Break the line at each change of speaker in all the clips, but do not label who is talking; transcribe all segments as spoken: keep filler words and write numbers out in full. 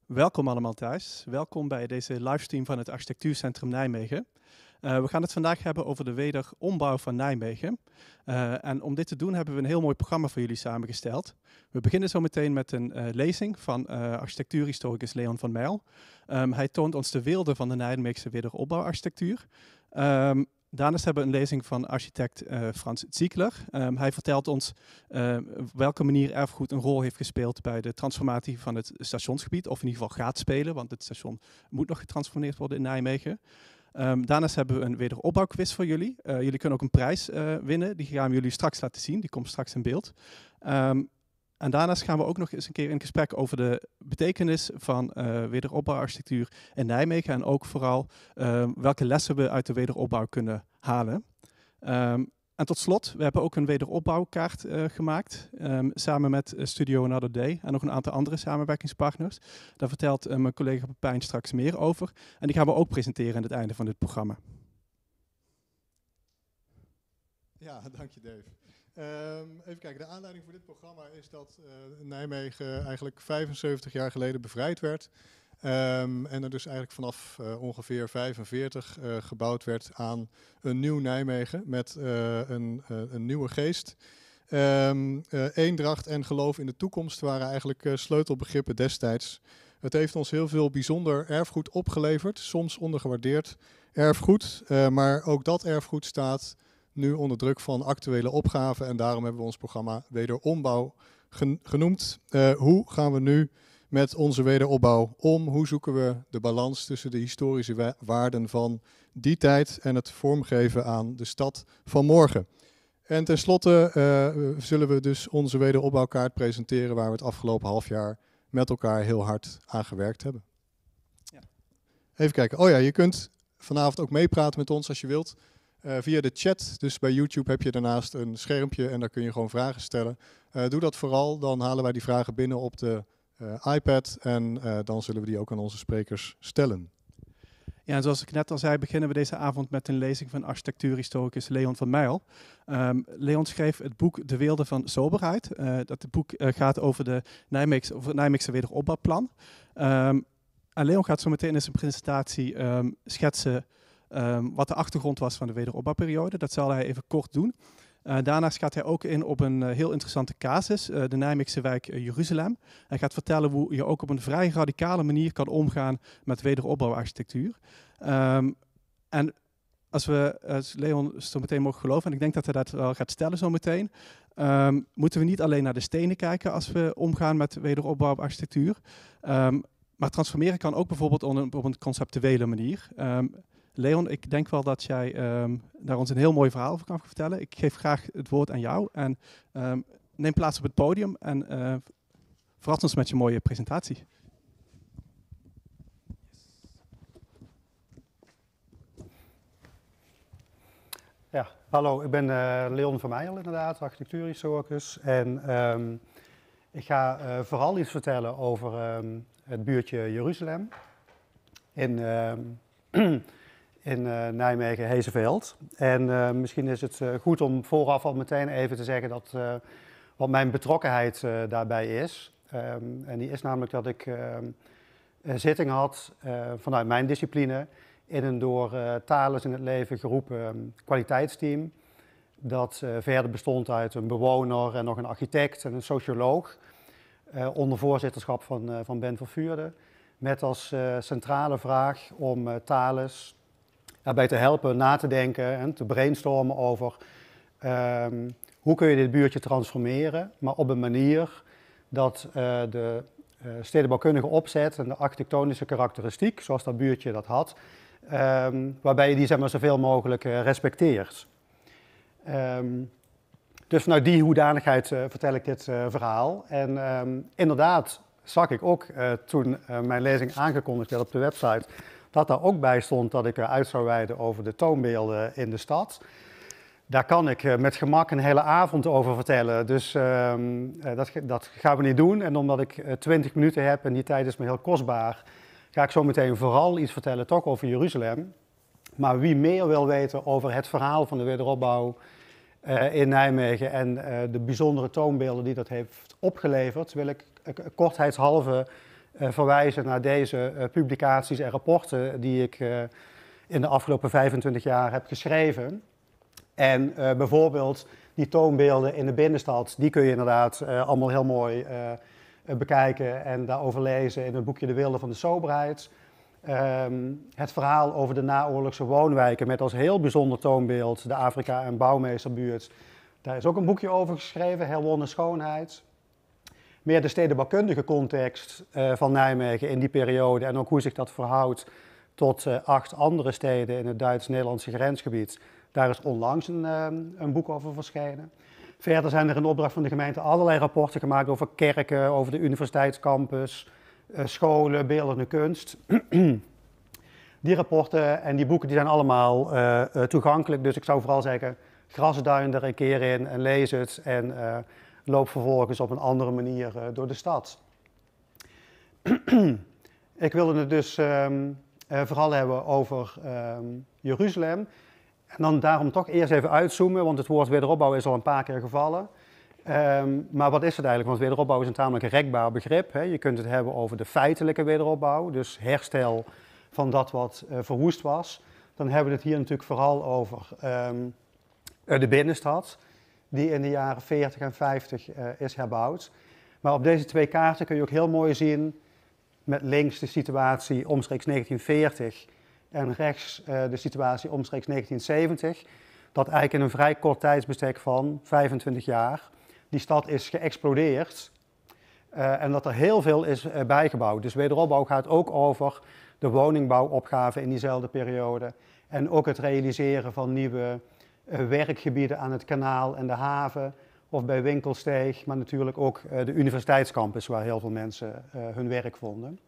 Welkom allemaal thuis. Welkom bij deze livestream van het Architectuurcentrum Nijmegen. Uh, we gaan het vandaag hebben over de wederombouw van Nijmegen. Uh, en om dit te doen hebben we een heel mooi programma voor jullie samengesteld. We beginnen zo meteen met een uh, lezing van uh, architectuurhistoricus Leon van Mijl. Um, hij toont ons de weelde van de Nijmeegse wederopbouwarchitectuur. Um, Daarnaast hebben we een lezing van architect uh, Frans Ziegler. Um, hij vertelt ons uh, op welke manier erfgoed een rol heeft gespeeld bij de transformatie van het stationsgebied. Of in ieder geval gaat spelen, want het station moet nog getransformeerd worden in Nijmegen. Um, daarnaast hebben we een wederopbouwquiz voor jullie. Uh, jullie kunnen ook een prijs uh, winnen, die gaan we jullie straks laten zien. Die komt straks in beeld. Um, En daarnaast gaan we ook nog eens een keer in gesprek over de betekenis van uh, wederopbouwarchitectuur in Nijmegen. En ook vooral uh, welke lessen we uit de wederopbouw kunnen halen. Um, en tot slot, we hebben ook een wederopbouwkaart uh, gemaakt. Um, samen met uh, Studio Another Day en nog een aantal andere samenwerkingspartners. Daar vertelt uh, mijn collega Pepijn straks meer over. En die gaan we ook presenteren aan het einde van dit programma.
Ja, dank je Dave. Um, even kijken, de aanleiding voor dit programma is dat uh, Nijmegen eigenlijk vijfenzeventig jaar geleden bevrijd werd. Um, en er dus eigenlijk vanaf uh, ongeveer vijfenveertig uh, gebouwd werd aan een nieuw Nijmegen met uh, een, uh, een nieuwe geest. Um, uh, eendracht en geloof in de toekomst waren eigenlijk uh, sleutelbegrippen destijds. Het heeft ons heel veel bijzonder erfgoed opgeleverd, soms ondergewaardeerd erfgoed. Uh, maar ook dat erfgoed staat nu onder druk van actuele opgaven en daarom hebben we ons programma Wederombouw gen genoemd. Uh, hoe gaan we nu met onze wederopbouw om? Hoe zoeken we de balans tussen de historische wa waarden van die tijd en het vormgeven aan de stad van morgen? En tenslotte uh, zullen we dus onze wederopbouwkaart presenteren waar we het afgelopen half jaar met elkaar heel hard aan gewerkt hebben. Ja. Even kijken. Oh ja, je kunt vanavond ook meepraten met ons als je wilt. Uh, via de chat, dus bij YouTube heb je daarnaast een schermpje en daar kun je gewoon vragen stellen. Uh, doe dat vooral, dan halen wij die vragen binnen op de uh, iPad en uh, dan zullen we die ook aan onze sprekers stellen.
Ja, en zoals ik net al zei, beginnen we deze avond met een lezing van architectuurhistoricus Leon van Mijl. Um, Leon schreef het boek De Weelde van Soberheid. Uh, dat boek uh, gaat over, de Nijmeegse, over het Nijmeegse wederopbouwplan. Um, en Leon gaat zo meteen in zijn presentatie um, schetsen Um, wat de achtergrond was van de wederopbouwperiode. Dat zal hij even kort doen. Uh, daarnaast gaat hij ook in op een uh, heel interessante casus, uh, de Nijmeegse wijk uh, Jeruzalem. Hij gaat vertellen hoe je ook op een vrij radicale manier kan omgaan met wederopbouwarchitectuur. Um, en als we als Leon zo meteen mogen geloven, en ik denk dat hij dat wel gaat stellen zo meteen, um, moeten we niet alleen naar de stenen kijken als we omgaan met wederopbouwarchitectuur. Um, maar transformeren kan ook bijvoorbeeld on, op een conceptuele manier. Um, Leon, ik denk wel dat jij um, daar ons een heel mooi verhaal over kan vertellen. Ik geef graag het woord aan jou en um, neem plaats op het podium en uh, verras ons met je mooie presentatie.
Ja, hallo, ik ben uh, Leon van Mijl inderdaad, architectuurhistoricus. En um, ik ga uh, vooral iets vertellen over um, het buurtje Jeruzalem in... Um, in uh, Nijmegen-Hezenveld. En uh, misschien is het uh, goed om vooraf al meteen even te zeggen dat uh, wat mijn betrokkenheid uh, daarbij is. Um, en die is namelijk dat ik uh, een zitting had uh, vanuit mijn discipline in een door uh, Thales in het leven geroepen um, kwaliteitsteam. Dat uh, verder bestond uit een bewoner en nog een architect en een socioloog. Uh, onder voorzitterschap van, uh, van Ben Vervuurde. Met als uh, centrale vraag om uh, Thales daarbij te helpen na te denken en te brainstormen over um, hoe kun je dit buurtje transformeren, maar op een manier dat uh, de uh, stedenbouwkundige opzet en de architectonische karakteristiek, zoals dat buurtje dat had, um, waarbij je die zeg maar, zoveel mogelijk uh, respecteert. Um, dus vanuit die hoedanigheid uh, vertel ik dit uh, verhaal. En um, inderdaad zag ik ook uh, toen uh, mijn lezing aangekondigd werd op de website, dat daar ook bij stond dat ik uit zou wijden over de toonbeelden in de stad. Daar kan ik uh, met gemak een hele avond over vertellen, dus uh, uh, dat, dat gaan we niet doen. En omdat ik uh, twintig minuten heb en die tijd is me heel kostbaar, ga ik zo meteen vooral iets vertellen toch over Jeruzalem. Maar wie meer wil weten over het verhaal van de wederopbouw uh, in Nijmegen en uh, de bijzondere toonbeelden die dat heeft opgeleverd, wil ik uh, kortheidshalve uh, verwijzen naar deze uh, publicaties en rapporten die ik uh, in de afgelopen vijfentwintig jaar heb geschreven. En uh, bijvoorbeeld die toonbeelden in de binnenstad, die kun je inderdaad uh, allemaal heel mooi uh, bekijken en daarover lezen in het boekje De Wilde van de Soberheid. Um, het verhaal over de naoorlogse woonwijken met als heel bijzonder toonbeeld de Afrika- en Bouwmeesterbuurt. Daar is ook een boekje over geschreven, Herwonnen Schoonheid. Meer de stedenbouwkundige context uh, van Nijmegen in die periode en ook hoe zich dat verhoudt tot uh, acht andere steden in het Duits-Nederlandse grensgebied. Daar is onlangs een, uh, een boek over verschenen. Verder zijn er in opdracht van de gemeente allerlei rapporten gemaakt over kerken, over de universiteitscampus, uh, scholen, beeldende kunst. Die rapporten en die boeken die zijn allemaal uh, uh, toegankelijk, dus ik zou vooral zeggen, grasduin er een keer in en lees het en uh, loop vervolgens op een andere manier uh, door de stad. Ik wilde het dus um, uh, vooral hebben over um, Jeruzalem. En dan daarom toch eerst even uitzoomen, want het woord wederopbouw is al een paar keer gevallen. Um, maar wat is het eigenlijk? Want wederopbouw is een tamelijk rekbaar begrip. Hè. Je kunt het hebben over de feitelijke wederopbouw, dus herstel van dat wat uh, verwoest was. Dan hebben we het hier natuurlijk vooral over um, de binnenstad, die in de jaren veertig en vijftig uh, is herbouwd. Maar op deze twee kaarten kun je ook heel mooi zien, met links de situatie omstreeks negentien veertig en rechts uh, de situatie omstreeks negentien zeventig, dat eigenlijk in een vrij kort tijdsbestek van vijfentwintig jaar die stad is geëxplodeerd uh, en dat er heel veel is uh, bijgebouwd. Dus wederopbouw gaat ook over de woningbouwopgave in diezelfde periode en ook het realiseren van nieuwe uh, werkgebieden aan het kanaal en de haven of bij Winkelsteeg, maar natuurlijk ook uh, de universiteitscampus waar heel veel mensen uh, hun werk vonden.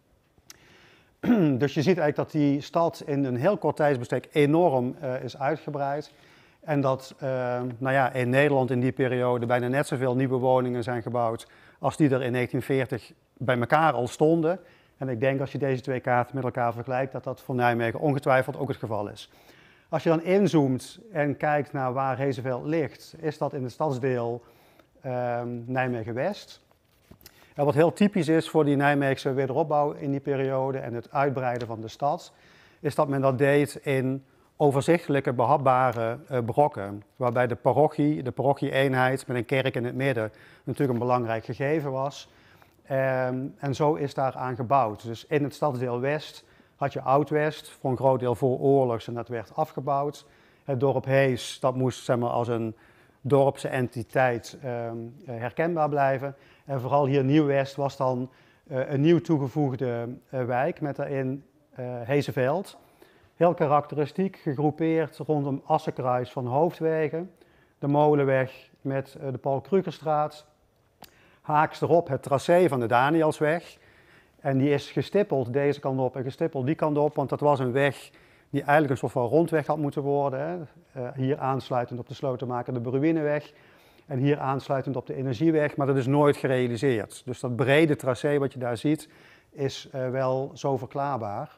Dus je ziet eigenlijk dat die stad in een heel kort tijdsbestek enorm uh, is uitgebreid. En dat uh, nou ja, in Nederland in die periode bijna net zoveel nieuwe woningen zijn gebouwd als die er in negentien veertig bij elkaar al stonden. En ik denk als je deze twee kaarten met elkaar vergelijkt, dat dat voor Nijmegen ongetwijfeld ook het geval is. Als je dan inzoomt en kijkt naar waar Hezenveld ligt, is dat in het stadsdeel uh, Nijmegen-West. En wat heel typisch is voor die Nijmeegse wederopbouw in die periode en het uitbreiden van de stad, is dat men dat deed in overzichtelijke, behapbare uh, brokken. Waarbij de parochie, de parochie-eenheid met een kerk in het midden natuurlijk een belangrijk gegeven was. Um, en zo is daar aan gebouwd. Dus in het stadsdeel West had je Oud-West, voor een groot deel voor oorlogs en dat werd afgebouwd. Het dorp Hees, dat moest zeg maar, als een dorpse entiteit um, herkenbaar blijven. En vooral hier Nieuw-West was dan uh, een nieuw toegevoegde uh, wijk met daarin uh, Hezenveld. Heel karakteristiek, gegroepeerd rondom Assenkruis van hoofdwegen. De Molenweg met uh, de Paul Krugerstraat. Haaks erop het tracé van de Danielsweg. En die is gestippeld deze kant op en gestippeld die kant op, want dat was een weg die eigenlijk een soort van rondweg had moeten worden. Hè. Uh, hier aansluitend op de Slotenmaker de Bruineweg en hier aansluitend op de Energieweg, maar dat is nooit gerealiseerd. Dus dat brede tracé wat je daar ziet is uh, wel zo verklaarbaar.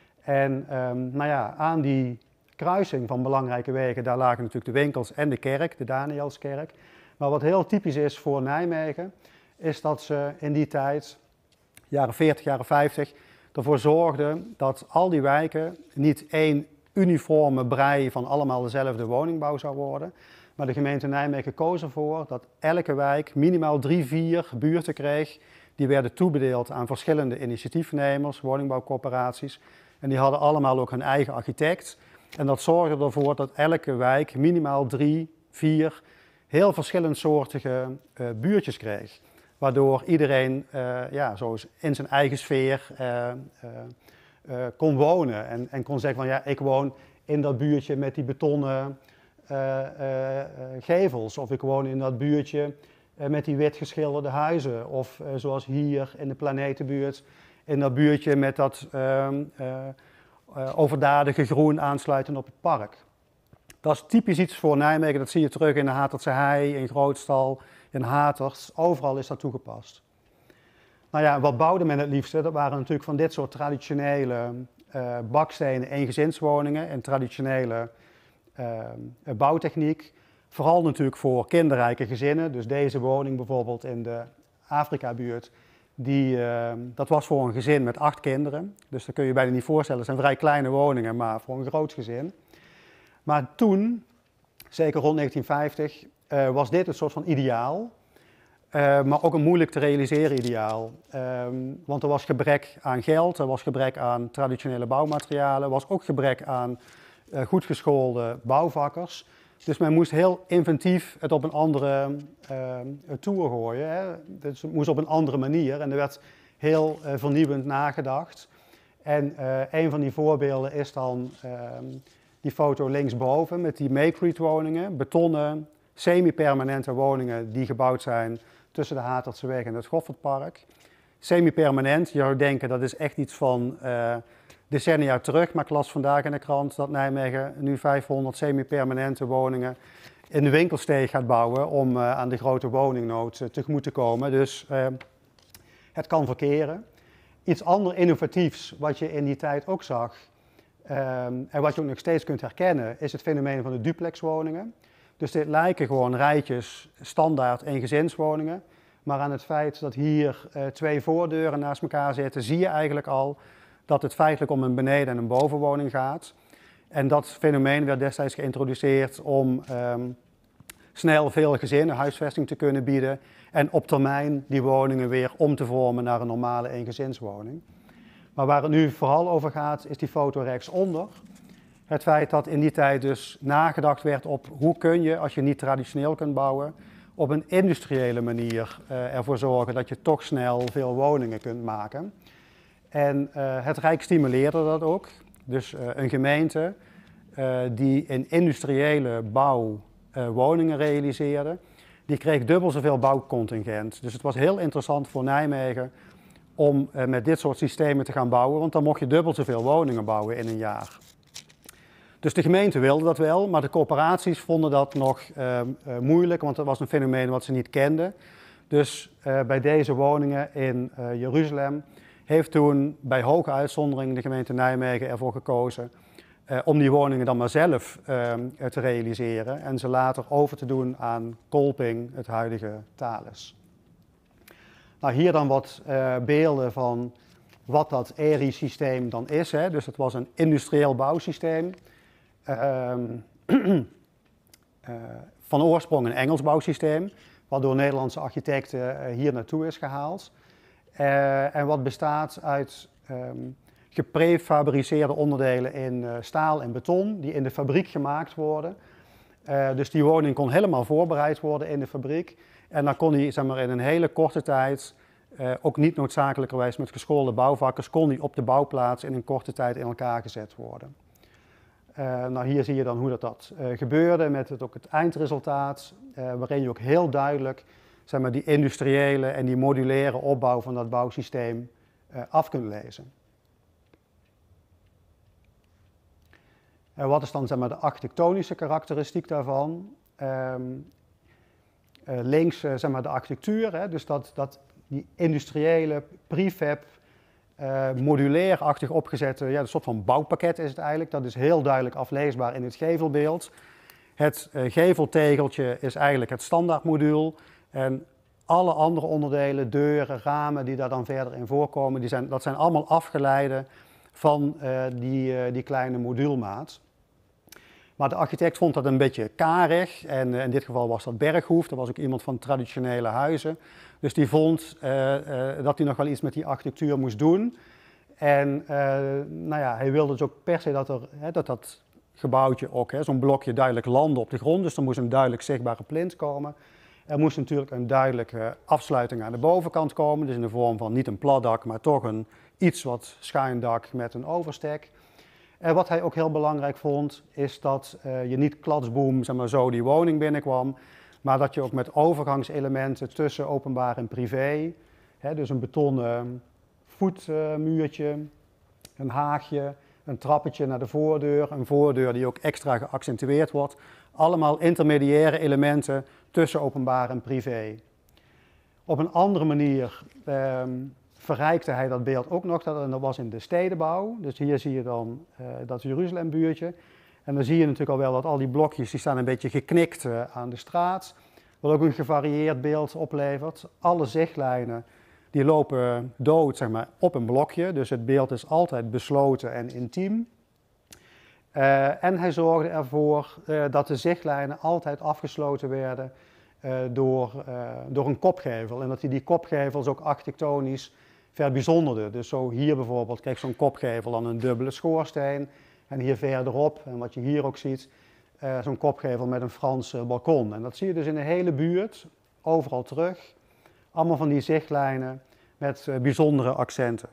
En um, nou ja, aan die kruising van belangrijke wegen, daar lagen natuurlijk de winkels en de kerk, de Danielskerk. Maar wat heel typisch is voor Nijmegen, is dat ze in die tijd, jaren veertig, jaren vijftig, ervoor zorgden dat al die wijken niet één uniforme brei van allemaal dezelfde woningbouw zou worden. Maar de gemeente Nijmegen koos ervoor dat elke wijk minimaal drie, vier buurten kreeg. Die werden toebedeeld aan verschillende initiatiefnemers, woningbouwcorporaties. En die hadden allemaal ook hun eigen architect. En dat zorgde ervoor dat elke wijk minimaal drie, vier heel verschillendsoortige uh, buurtjes kreeg. Waardoor iedereen uh, ja, zo in zijn eigen sfeer uh, uh, uh, kon wonen. En, en kon zeggen van ja, ik woon in dat buurtje met die betonnen uh, uh, uh, gevels. Of ik woon in dat buurtje uh, met die wit geschilderde huizen. Of uh, zoals hier in de Planetenbuurt, in dat buurtje met dat uh, uh, uh, overdadige groen aansluitend op het park. Dat is typisch iets voor Nijmegen, dat zie je terug in de Hatertse Hei, in Grootstal, in Haters. Overal is dat toegepast. Nou ja, wat bouwde men het liefste? Dat waren natuurlijk van dit soort traditionele uh, bakstenen eengezinswoningen en traditionele uh, bouwtechniek. Vooral natuurlijk voor kinderrijke gezinnen. Dus deze woning bijvoorbeeld in de Afrika-buurt Die, uh, dat was voor een gezin met acht kinderen. Dus dat kun je je bijna niet voorstellen. Het zijn vrij kleine woningen, maar voor een groot gezin. Maar toen, zeker rond negentien vijftig, uh, was dit een soort van ideaal. Uh, maar ook een moeilijk te realiseren ideaal. Um, want er was gebrek aan geld, er was gebrek aan traditionele bouwmaterialen, er was ook gebrek aan uh, goed geschoolde bouwvakkers. Dus men moest heel inventief het op een andere uh, toer gooien. Hè. Dus het moest op een andere manier en er werd heel uh, vernieuwend nagedacht. En uh, een van die voorbeelden is dan uh, die foto linksboven met die Maycrete woningen, betonnen, semi-permanente woningen die gebouwd zijn tussen de Hatertseweg en het Goffertpark. Semi-permanent, je zou denken dat is echt iets van uh, decennia terug, maar ik las vandaag in de krant dat Nijmegen nu vijfhonderd semi-permanente woningen in de winkelsteeg gaat bouwen om uh, aan de grote woningnood uh, tegemoet te komen. Dus uh, het kan verkeren. Iets anders innovatiefs wat je in die tijd ook zag um, en wat je ook nog steeds kunt herkennen is het fenomeen van de duplexwoningen. Dus dit lijken gewoon rijtjes standaard eengezinswoningen. Maar aan het feit dat hier uh, twee voordeuren naast elkaar zitten, zie je eigenlijk al dat het feitelijk om een beneden- en een bovenwoning gaat. En dat fenomeen werd destijds geïntroduceerd om um, snel veel gezinnen huisvesting te kunnen bieden. En op termijn die woningen weer om te vormen naar een normale eengezinswoning. Maar waar het nu vooral over gaat, is die foto rechtsonder. Het feit dat in die tijd dus nagedacht werd op hoe kun je, als je niet traditioneel kunt bouwen, op een industriële manier uh, ervoor zorgen dat je toch snel veel woningen kunt maken. En uh, het Rijk stimuleerde dat ook. Dus uh, een gemeente uh, die in industriële bouw uh, woningen realiseerde, die kreeg dubbel zoveel bouwcontingent. Dus het was heel interessant voor Nijmegen om uh, met dit soort systemen te gaan bouwen, want dan mocht je dubbel zoveel woningen bouwen in een jaar. Dus de gemeente wilde dat wel, maar de corporaties vonden dat nog uh, uh, moeilijk, want dat was een fenomeen wat ze niet kenden. Dus uh, bij deze woningen in uh, Jeruzalem heeft toen bij hoge uitzondering de gemeente Nijmegen ervoor gekozen uh, om die woningen dan maar zelf uh, te realiseren en ze later over te doen aan Kolping, het huidige Thales. Nou, hier dan wat uh, beelden van wat dat E R I-systeem dan is. Hè. Dus het was een industrieel bouwsysteem. Uh, uh, van oorsprong een Engels bouwsysteem, wat door Nederlandse architecten uh, hier naartoe is gehaald. Uh, en wat bestaat uit um, geprefabriceerde onderdelen in uh, staal en beton, die in de fabriek gemaakt worden. Uh, dus die woning kon helemaal voorbereid worden in de fabriek. En dan kon die zeg maar, in een hele korte tijd, uh, ook niet noodzakelijkerwijs met geschoolde bouwvakkers, kon die op de bouwplaats in een korte tijd in elkaar gezet worden. Uh, nou, hier zie je dan hoe dat, dat uh, gebeurde met het, ook het eindresultaat, uh, waarin je ook heel duidelijk zeg maar, die industriële en die modulaire opbouw van dat bouwsysteem uh, af kunt lezen. Uh, wat is dan zeg maar, de architectonische karakteristiek daarvan? Um, uh, links uh, zeg maar, de architectuur, hè, dus dat, dat die industriële prefab, Uh, modulair-achtig opgezette, ja, een soort van bouwpakket is het eigenlijk. Dat is heel duidelijk afleesbaar in het gevelbeeld. Het uh, geveltegeltje is eigenlijk het standaardmodule. En alle andere onderdelen, deuren, ramen die daar dan verder in voorkomen, die zijn, dat zijn allemaal afgeleiden van uh, die, uh, die kleine modulmaat. Maar de architect vond dat een beetje karig. En uh, in dit geval was dat Berghoef. Dat was ook iemand van traditionele huizen. Dus die vond uh, uh, dat hij nog wel iets met die architectuur moest doen. En uh, nou ja, hij wilde dus ook per se dat er, hè, dat, dat gebouwtje ook, zo'n blokje duidelijk landde op de grond. Dus er moest een duidelijk zichtbare plint komen. Er moest natuurlijk een duidelijke afsluiting aan de bovenkant komen. Dus in de vorm van niet een plat dak, maar toch een iets wat schuin dak met een overstek. En wat hij ook heel belangrijk vond, is dat uh, je niet klatsboom zeg maar, zo die woning binnenkwam, maar dat je ook met overgangselementen tussen openbaar en privé, hè, dus een betonnen voetmuurtje, een haagje, een trappetje naar de voordeur, een voordeur die ook extra geaccentueerd wordt, allemaal intermediaire elementen tussen openbaar en privé. Op een andere manier um, verrijkte hij dat beeld ook nog, dat, en dat was in de stedenbouw. Dus hier zie je dan uh, dat Jeruzalembuurtje. En dan zie je natuurlijk al wel dat al die blokjes die staan een beetje geknikt uh, aan de straat. Wat ook een gevarieerd beeld oplevert. Alle zichtlijnen die lopen dood, zeg maar, op een blokje. Dus het beeld is altijd besloten en intiem. Uh, en hij zorgde ervoor uh, dat de zichtlijnen altijd afgesloten werden uh, door, uh, door een kopgevel. En dat hij die kopgevels ook architectonisch verbijzonderde. Dus zo hier bijvoorbeeld kreeg zo'n kopgevel dan een dubbele schoorsteen. En hier verderop, en wat je hier ook ziet, uh, zo'n kopgevel met een Frans uh, balkon. En dat zie je dus in de hele buurt, overal terug. Allemaal van die zichtlijnen met uh, bijzondere accenten.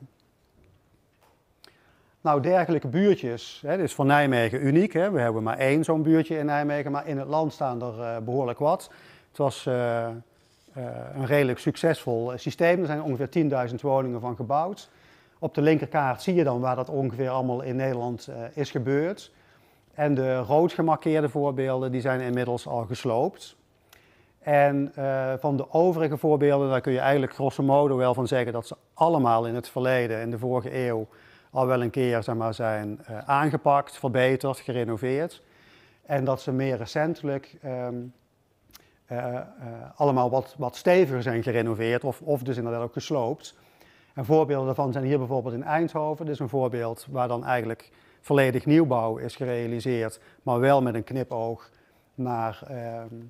Nou, dergelijke buurtjes, hè, dit is voor Nijmegen uniek. Hè. We hebben maar één zo'n buurtje in Nijmegen, maar in het land staan er uh, behoorlijk wat. Het was uh, uh, een redelijk succesvol systeem. Er zijn ongeveer tienduizend woningen van gebouwd. Op de linkerkaart zie je dan waar dat ongeveer allemaal in Nederland uh, is gebeurd. En de rood gemarkeerde voorbeelden die zijn inmiddels al gesloopt. En uh, van de overige voorbeelden, daar kun je eigenlijk grosso modo wel van zeggen dat ze allemaal in het verleden, in de vorige eeuw, al wel een keer zeg maar, zijn uh, aangepakt, verbeterd, gerenoveerd. En dat ze meer recentelijk um, uh, uh, allemaal wat, wat steviger zijn gerenoveerd of, of dus inderdaad ook gesloopt. En voorbeelden daarvan zijn hier bijvoorbeeld in Eindhoven. Dit is een voorbeeld waar dan eigenlijk volledig nieuwbouw is gerealiseerd, maar wel met een knipoog naar, uh,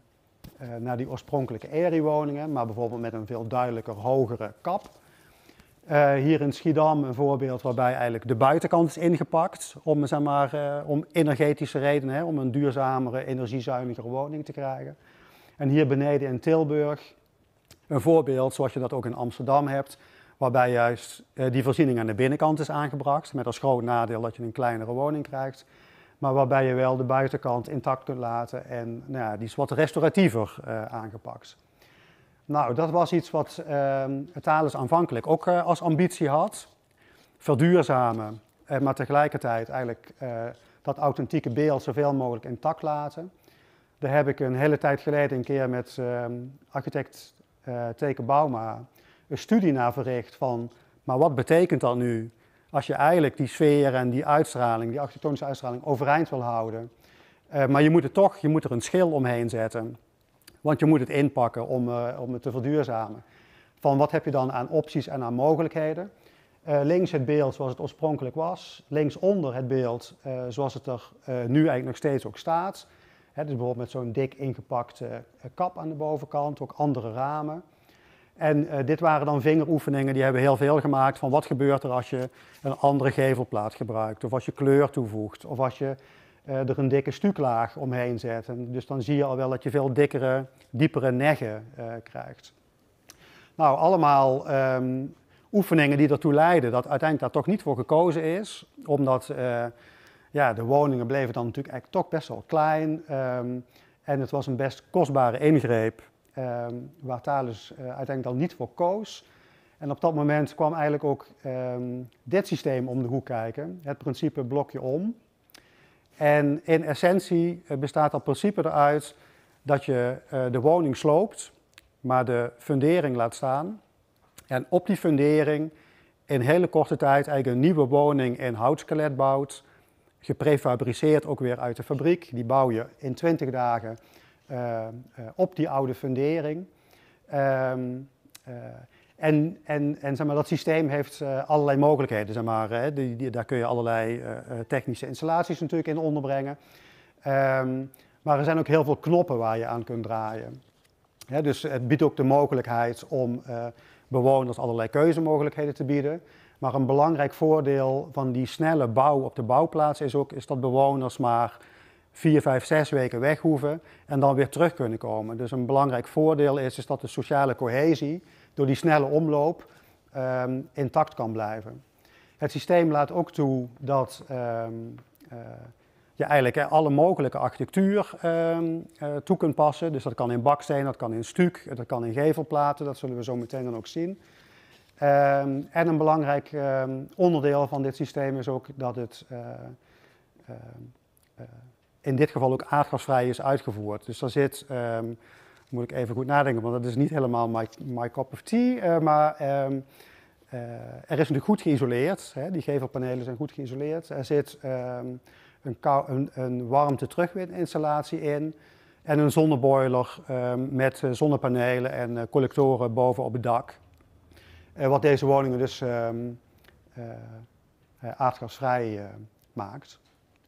uh, naar die oorspronkelijke E R I-woningen, maar bijvoorbeeld met een veel duidelijker hogere kap. Uh, hier in Schiedam een voorbeeld waarbij eigenlijk de buitenkant is ingepakt om, zeg maar, uh, om energetische redenen, hè, om een duurzamere, energiezuinigere woning te krijgen. En hier beneden in Tilburg een voorbeeld zoals je dat ook in Amsterdam hebt, waarbij juist uh, die voorziening aan de binnenkant is aangebracht, met als groot nadeel dat je een kleinere woning krijgt, maar waarbij je wel de buitenkant intact kunt laten en nou ja, die is wat restauratiever uh, aangepakt. Nou, dat was iets wat uh, Thales aanvankelijk ook uh, als ambitie had. Verduurzamen, uh, maar tegelijkertijd eigenlijk uh, dat authentieke beeld zoveel mogelijk intact laten. Daar heb ik een hele tijd geleden een keer met uh, architect uh, Teke Bouma een studie naar verricht van, maar wat betekent dat nu als je eigenlijk die sfeer en die uitstraling, die architectonische uitstraling overeind wil houden. Uh, maar je moet het toch, je moet er een schil omheen zetten. Want je moet het inpakken om, uh, om het te verduurzamen. Van wat heb je dan aan opties en aan mogelijkheden? Uh, links het beeld zoals het oorspronkelijk was. Linksonder het beeld uh, zoals het er uh, nu eigenlijk nog steeds ook staat. Hè, dus bijvoorbeeld met zo'n dik ingepakte uh, kap aan de bovenkant, ook andere ramen. En uh, dit waren dan vingeroefeningen die hebben heel veel gemaakt van wat gebeurt er als je een andere gevelplaat gebruikt. Of als je kleur toevoegt. Of als je uh, er een dikke stuklaag omheen zet. En dus dan zie je al wel dat je veel dikkere, diepere neggen uh, krijgt. Nou, allemaal um, oefeningen die ertoe leiden dat uiteindelijk daar toch niet voor gekozen is. Omdat uh, ja, de woningen bleven dan natuurlijk eigenlijk toch best wel klein. Um, en het was een best kostbare ingreep. Um, waar Thales uh, uiteindelijk dan niet voor koos. En op dat moment kwam eigenlijk ook um, dit systeem om de hoek kijken, het principe blokje om. En in essentie uh, bestaat dat principe eruit dat je uh, de woning sloopt, maar de fundering laat staan. En op die fundering in hele korte tijd eigenlijk een nieuwe woning in houtskelet bouwt, geprefabriceerd ook weer uit de fabriek. Die bouw je in twintig dagen Uh, uh, op die oude fundering. Um, uh, en en, en zeg maar, dat systeem heeft uh, allerlei mogelijkheden. Zeg maar, hè. Die, die, daar kun je allerlei uh, technische installaties natuurlijk in onderbrengen. Um, maar er zijn ook heel veel knoppen waar je aan kunt draaien. Hè, dus het biedt ook de mogelijkheid om uh, bewoners allerlei keuzemogelijkheden te bieden. Maar een belangrijk voordeel van die snelle bouw op de bouwplaats is ook is dat bewoners maar vier, vijf, zes weken weg hoeven en dan weer terug kunnen komen. Dus een belangrijk voordeel is, is dat de sociale cohesie door die snelle omloop um, intact kan blijven. Het systeem laat ook toe dat um, uh, je eigenlijk uh, alle mogelijke architectuur um, uh, toe kunt passen. Dus dat kan in baksteen, dat kan in stuc, dat kan in gevelplaten, dat zullen we zo meteen dan ook zien. Um, en een belangrijk um, onderdeel van dit systeem is ook dat het uh, uh, uh, in dit geval ook aardgasvrij is uitgevoerd. Dus daar zit, um, moet ik even goed nadenken, want dat is niet helemaal my, my cup of tea, uh, maar um, uh, er is natuurlijk goed geïsoleerd. Hè, die gevelpanelen zijn goed geïsoleerd. Er zit um, een, een, een warmte-terugwininstallatie in en een zonneboiler um, met zonnepanelen en uh, collectoren boven op het dak. uh, wat deze woningen dus um, uh, uh, aardgasvrij uh, maakt.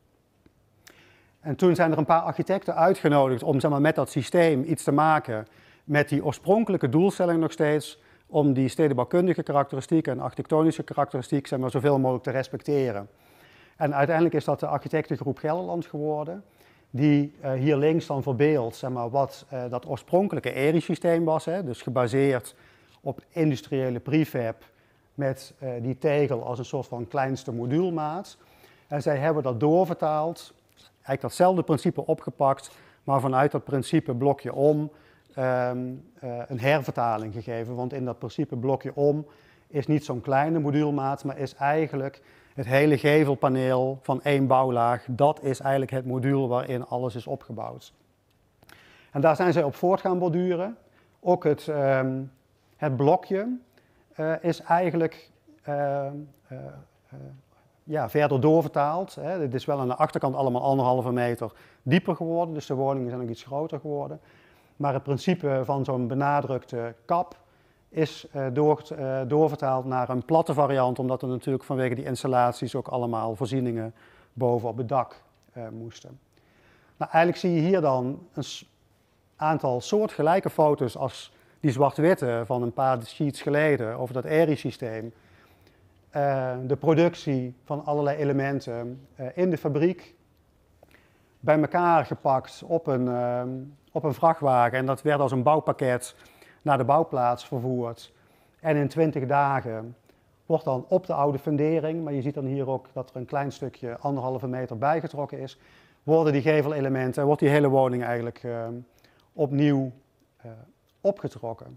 En toen zijn er een paar architecten uitgenodigd om zeg maar, met dat systeem iets te maken met die oorspronkelijke doelstelling nog steeds, om die stedenbouwkundige karakteristieken en architectonische karakteristiek zeg maar, zoveel mogelijk te respecteren. En uiteindelijk is dat de architectengroep Gelderland geworden, die uh, hier links dan verbeeldt zeg maar, wat uh, dat oorspronkelijke E R I-systeem was, hè, dus gebaseerd op industriële prefab met uh, die tegel als een soort van kleinste moduulmaat. En zij hebben dat doorvertaald, eigenlijk datzelfde principe opgepakt, maar vanuit dat principe blokje om um, uh, een hervertaling gegeven. Want in dat principe blokje om is niet zo'n kleine moduulmaat, maar is eigenlijk het hele gevelpaneel van één bouwlaag. Dat is eigenlijk het module waarin alles is opgebouwd. En daar zijn zij op voort gaan borduren. Ook het, um, het blokje uh, is eigenlijk uh, uh, uh, ja, verder doorvertaald. Hè. Het is wel aan de achterkant allemaal anderhalve meter dieper geworden, dus de woningen zijn ook iets groter geworden. Maar het principe van zo'n benadrukte kap is uh, door, uh, doorvertaald naar een platte variant, omdat er natuurlijk vanwege die installaties ook allemaal voorzieningen boven op het dak uh, moesten. Nou, eigenlijk zie je hier dan een aantal soortgelijke foto's als die zwart-witte van een paar sheets geleden over dat E R I-systeem. Uh, de productie van allerlei elementen uh, in de fabriek bij elkaar gepakt op een, uh, op een vrachtwagen en dat werd als een bouwpakket naar de bouwplaats vervoerd. En in twintig dagen wordt dan op de oude fundering, maar je ziet dan hier ook dat er een klein stukje anderhalve meter bijgetrokken is, worden die gevelelementen, wordt die hele woning eigenlijk uh, opnieuw uh, opgetrokken.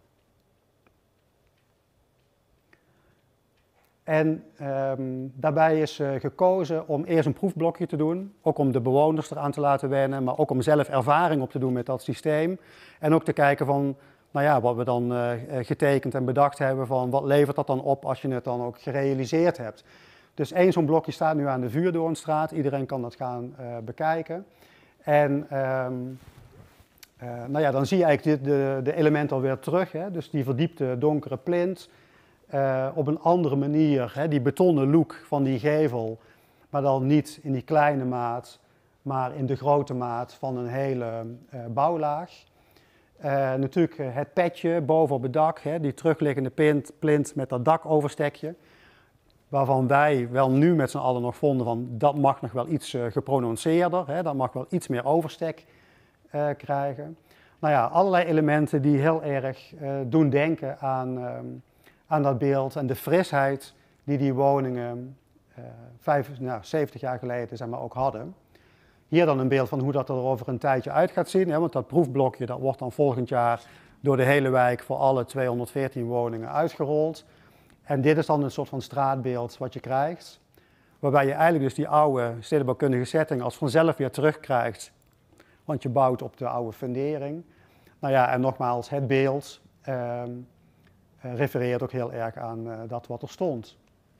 En um, daarbij is uh, gekozen om eerst een proefblokje te doen, ook om de bewoners eraan te laten wennen, maar ook om zelf ervaring op te doen met dat systeem. En ook te kijken van, nou ja, wat we dan uh, getekend en bedacht hebben van wat levert dat dan op als je het dan ook gerealiseerd hebt. Dus één zo'n blokje staat nu aan de Vuurdoornstraat, iedereen kan dat gaan uh, bekijken. En um, uh, nou ja, dan zie je eigenlijk de, de, de elementen alweer terug, hè? Dus die verdiepte donkere plint. Uh, op een andere manier, hè, die betonnen look van die gevel, maar dan niet in die kleine maat, maar in de grote maat van een hele uh, bouwlaag. Uh, natuurlijk uh, het petje boven op het dak, hè, die terugliggende plint, plint met dat dakoverstekje, waarvan wij wel nu met z'n allen nog vonden van dat mag nog wel iets uh, geprononceerder, hè, dat mag wel iets meer overstek uh, krijgen. Nou ja, allerlei elementen die heel erg uh, doen denken aan... Um, aan dat beeld en de frisheid die die woningen uh, vijf, nou, zeventig jaar geleden zeg maar, ook hadden. Hier dan een beeld van hoe dat er over een tijdje uit gaat zien, hè, want dat proefblokje dat wordt dan volgend jaar door de hele wijk voor alle tweehonderdveertien woningen uitgerold. En dit is dan een soort van straatbeeld wat je krijgt, waarbij je eigenlijk dus die oude stedenbouwkundige setting als vanzelf weer terugkrijgt, want je bouwt op de oude fundering. Nou ja, en nogmaals, het beeld um, Uh, refereert ook heel erg aan uh, dat wat er stond.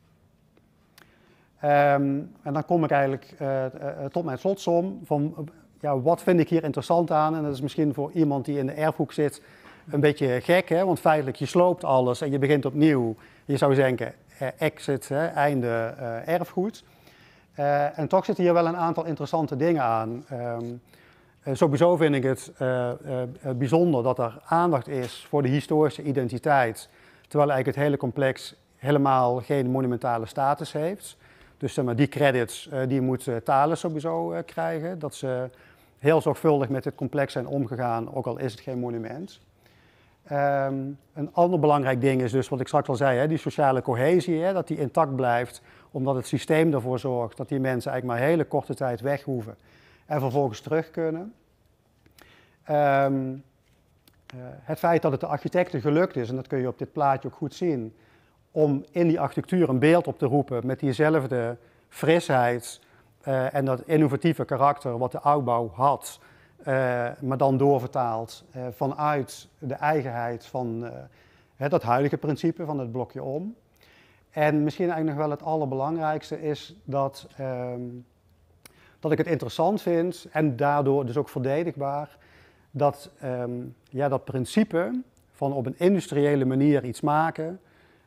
Um, en dan kom ik eigenlijk uh, uh, tot mijn slotsom van uh, ja, wat vind ik hier interessant aan. En dat is misschien voor iemand die in de erfhoek zit een beetje gek, hè? Want feitelijk je sloopt alles en je begint opnieuw. Je zou denken uh, exit, hè? Einde uh, erfgoed. Uh, en toch zitten hier wel een aantal interessante dingen aan. Um, uh, sowieso vind ik het uh, uh, bijzonder dat er aandacht is voor de historische identiteit, terwijl eigenlijk het hele complex helemaal geen monumentale status heeft. Dus zeg maar, die credits uh, die moet uh, Thales sowieso uh, krijgen, dat ze heel zorgvuldig met het complex zijn omgegaan, ook al is het geen monument. Um, een ander belangrijk ding is dus, wat ik straks al zei, hè, die sociale cohesie, hè, dat die intact blijft, omdat het systeem ervoor zorgt dat die mensen eigenlijk maar hele korte tijd weg hoeven en vervolgens terug kunnen. Um, uh, het feit dat het de architecten gelukt is, en dat kun je op dit plaatje ook goed zien, om in die architectuur een beeld op te roepen met diezelfde frisheid uh, en dat innovatieve karakter wat de oudbouw had, uh, maar dan doorvertaald uh, vanuit de eigenheid van uh, hè, dat huidige principe van het blokje om. En misschien eigenlijk nog wel het allerbelangrijkste is dat, um, dat ik het interessant vind en daardoor dus ook verdedigbaar, dat um, ja, dat principe van op een industriële manier iets maken,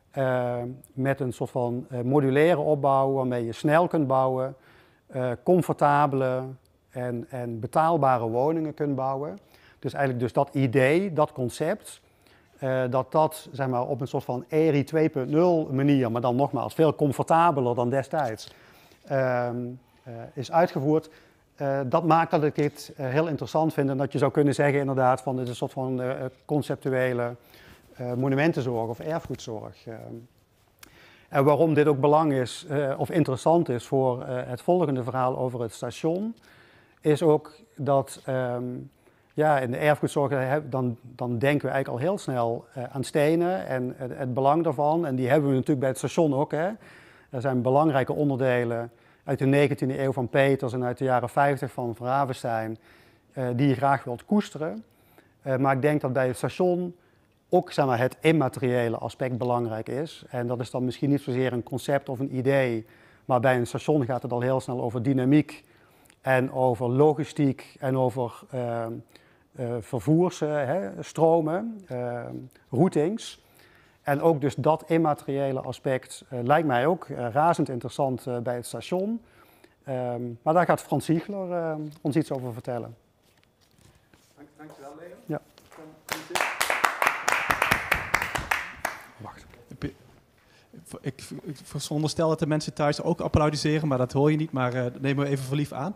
uh, met een soort van uh, modulaire opbouw waarmee je snel kunt bouwen, uh, comfortabele en, en betaalbare woningen kunt bouwen. Dus eigenlijk dus dat idee, dat concept, uh, dat dat zeg maar, op een soort van E R I twee punt nul manier, maar dan nogmaals veel comfortabeler dan destijds, uh, uh, is uitgevoerd. Uh, dat maakt dat ik dit uh, heel interessant vind en dat je zou kunnen zeggen inderdaad van dit is een soort van uh, conceptuele uh, monumentenzorg of erfgoedzorg. Uh, en waarom dit ook belang is uh, of interessant is voor uh, het volgende verhaal over het station, is ook dat um, ja, in de erfgoedzorg dan, dan denken we eigenlijk al heel snel uh, aan stenen en uh, het belang daarvan. En die hebben we natuurlijk bij het station ook. Hè. Er zijn belangrijke onderdelen uit de negentiende eeuw van Peters en uit de jaren vijftig van Van Ravenstein, uh, die je graag wilt koesteren. Uh, maar ik denk dat bij het station ook zeg maar, het immateriële aspect belangrijk is. En dat is dan misschien niet zozeer een concept of een idee, maar bij een station gaat het al heel snel over dynamiek en over logistiek en over uh, uh, vervoersstromen, uh, routings. En ook dus dat immateriële aspect uh, lijkt mij ook uh, razend interessant uh, bij het station. Um, maar daar gaat Frans Ziegler uh, ons iets over vertellen.
Dank, dankjewel, Leo.
Ja.
Wacht. Ik, ik, ik veronderstel dat de mensen thuis ook applaudisseren, maar dat hoor je niet, maar uh, dat nemen we even voor lief aan.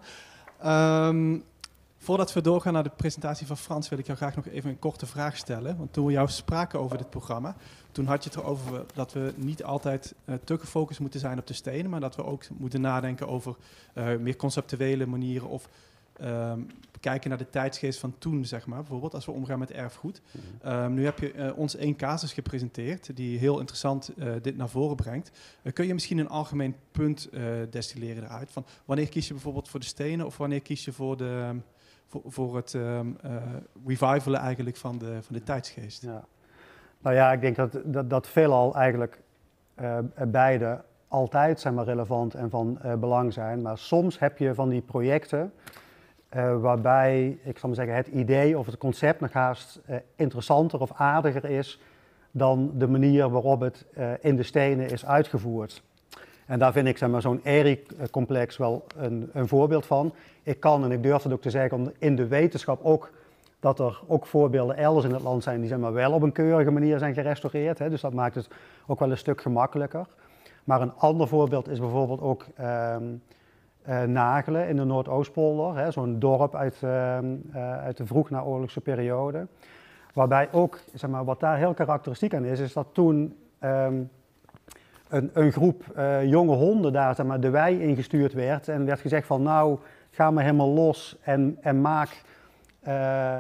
Um, Voordat we doorgaan naar de presentatie van Frans, wil ik jou graag nog even een korte vraag stellen. Want toen we jou spraken over dit programma, toen had je het erover dat we niet altijd uh, te gefocust moeten zijn op de stenen, maar dat we ook moeten nadenken over uh, meer conceptuele manieren of um, kijken naar de tijdsgeest van toen, zeg maar. Bijvoorbeeld als we omgaan met erfgoed. Um, nu heb je uh, ons één casus gepresenteerd die heel interessant uh, dit naar voren brengt. Uh, kun je misschien een algemeen punt uh, destilleren eruit? Van wanneer kies je bijvoorbeeld voor de stenen of wanneer kies je voor de... Um, Voor, voor het um, uh, revivalen eigenlijk van de, van de tijdsgeest.
Ja. Nou ja, ik denk dat, dat, dat veelal eigenlijk uh, beide altijd zijn maar relevant en van uh, belang zijn. Maar soms heb je van die projecten uh, waarbij, ik zal maar zeggen, het idee of het concept nog haast uh, interessanter of aardiger is dan de manier waarop het uh, in de stenen is uitgevoerd. En daar vind ik zeg maar, zo'n E R I-complex wel een, een voorbeeld van. Ik kan, en ik durf het ook te zeggen, in de wetenschap ook, dat er ook voorbeelden elders in het land zijn die zeg maar, wel op een keurige manier zijn gerestaureerd. Hè, dus dat maakt het ook wel een stuk gemakkelijker. Maar een ander voorbeeld is bijvoorbeeld ook uh, uh, Nagelen in de Noordoostpolder. Zo'n dorp uit, uh, uh, uit de vroeg naoorlogse periode. Waarbij ook, zeg maar, wat daar heel karakteristiek aan is, is dat toen... Um, Een, een groep uh, jonge honden daar zeg maar, de wei ingestuurd werd en werd gezegd van nou, ga maar helemaal los en, en maak uh, uh,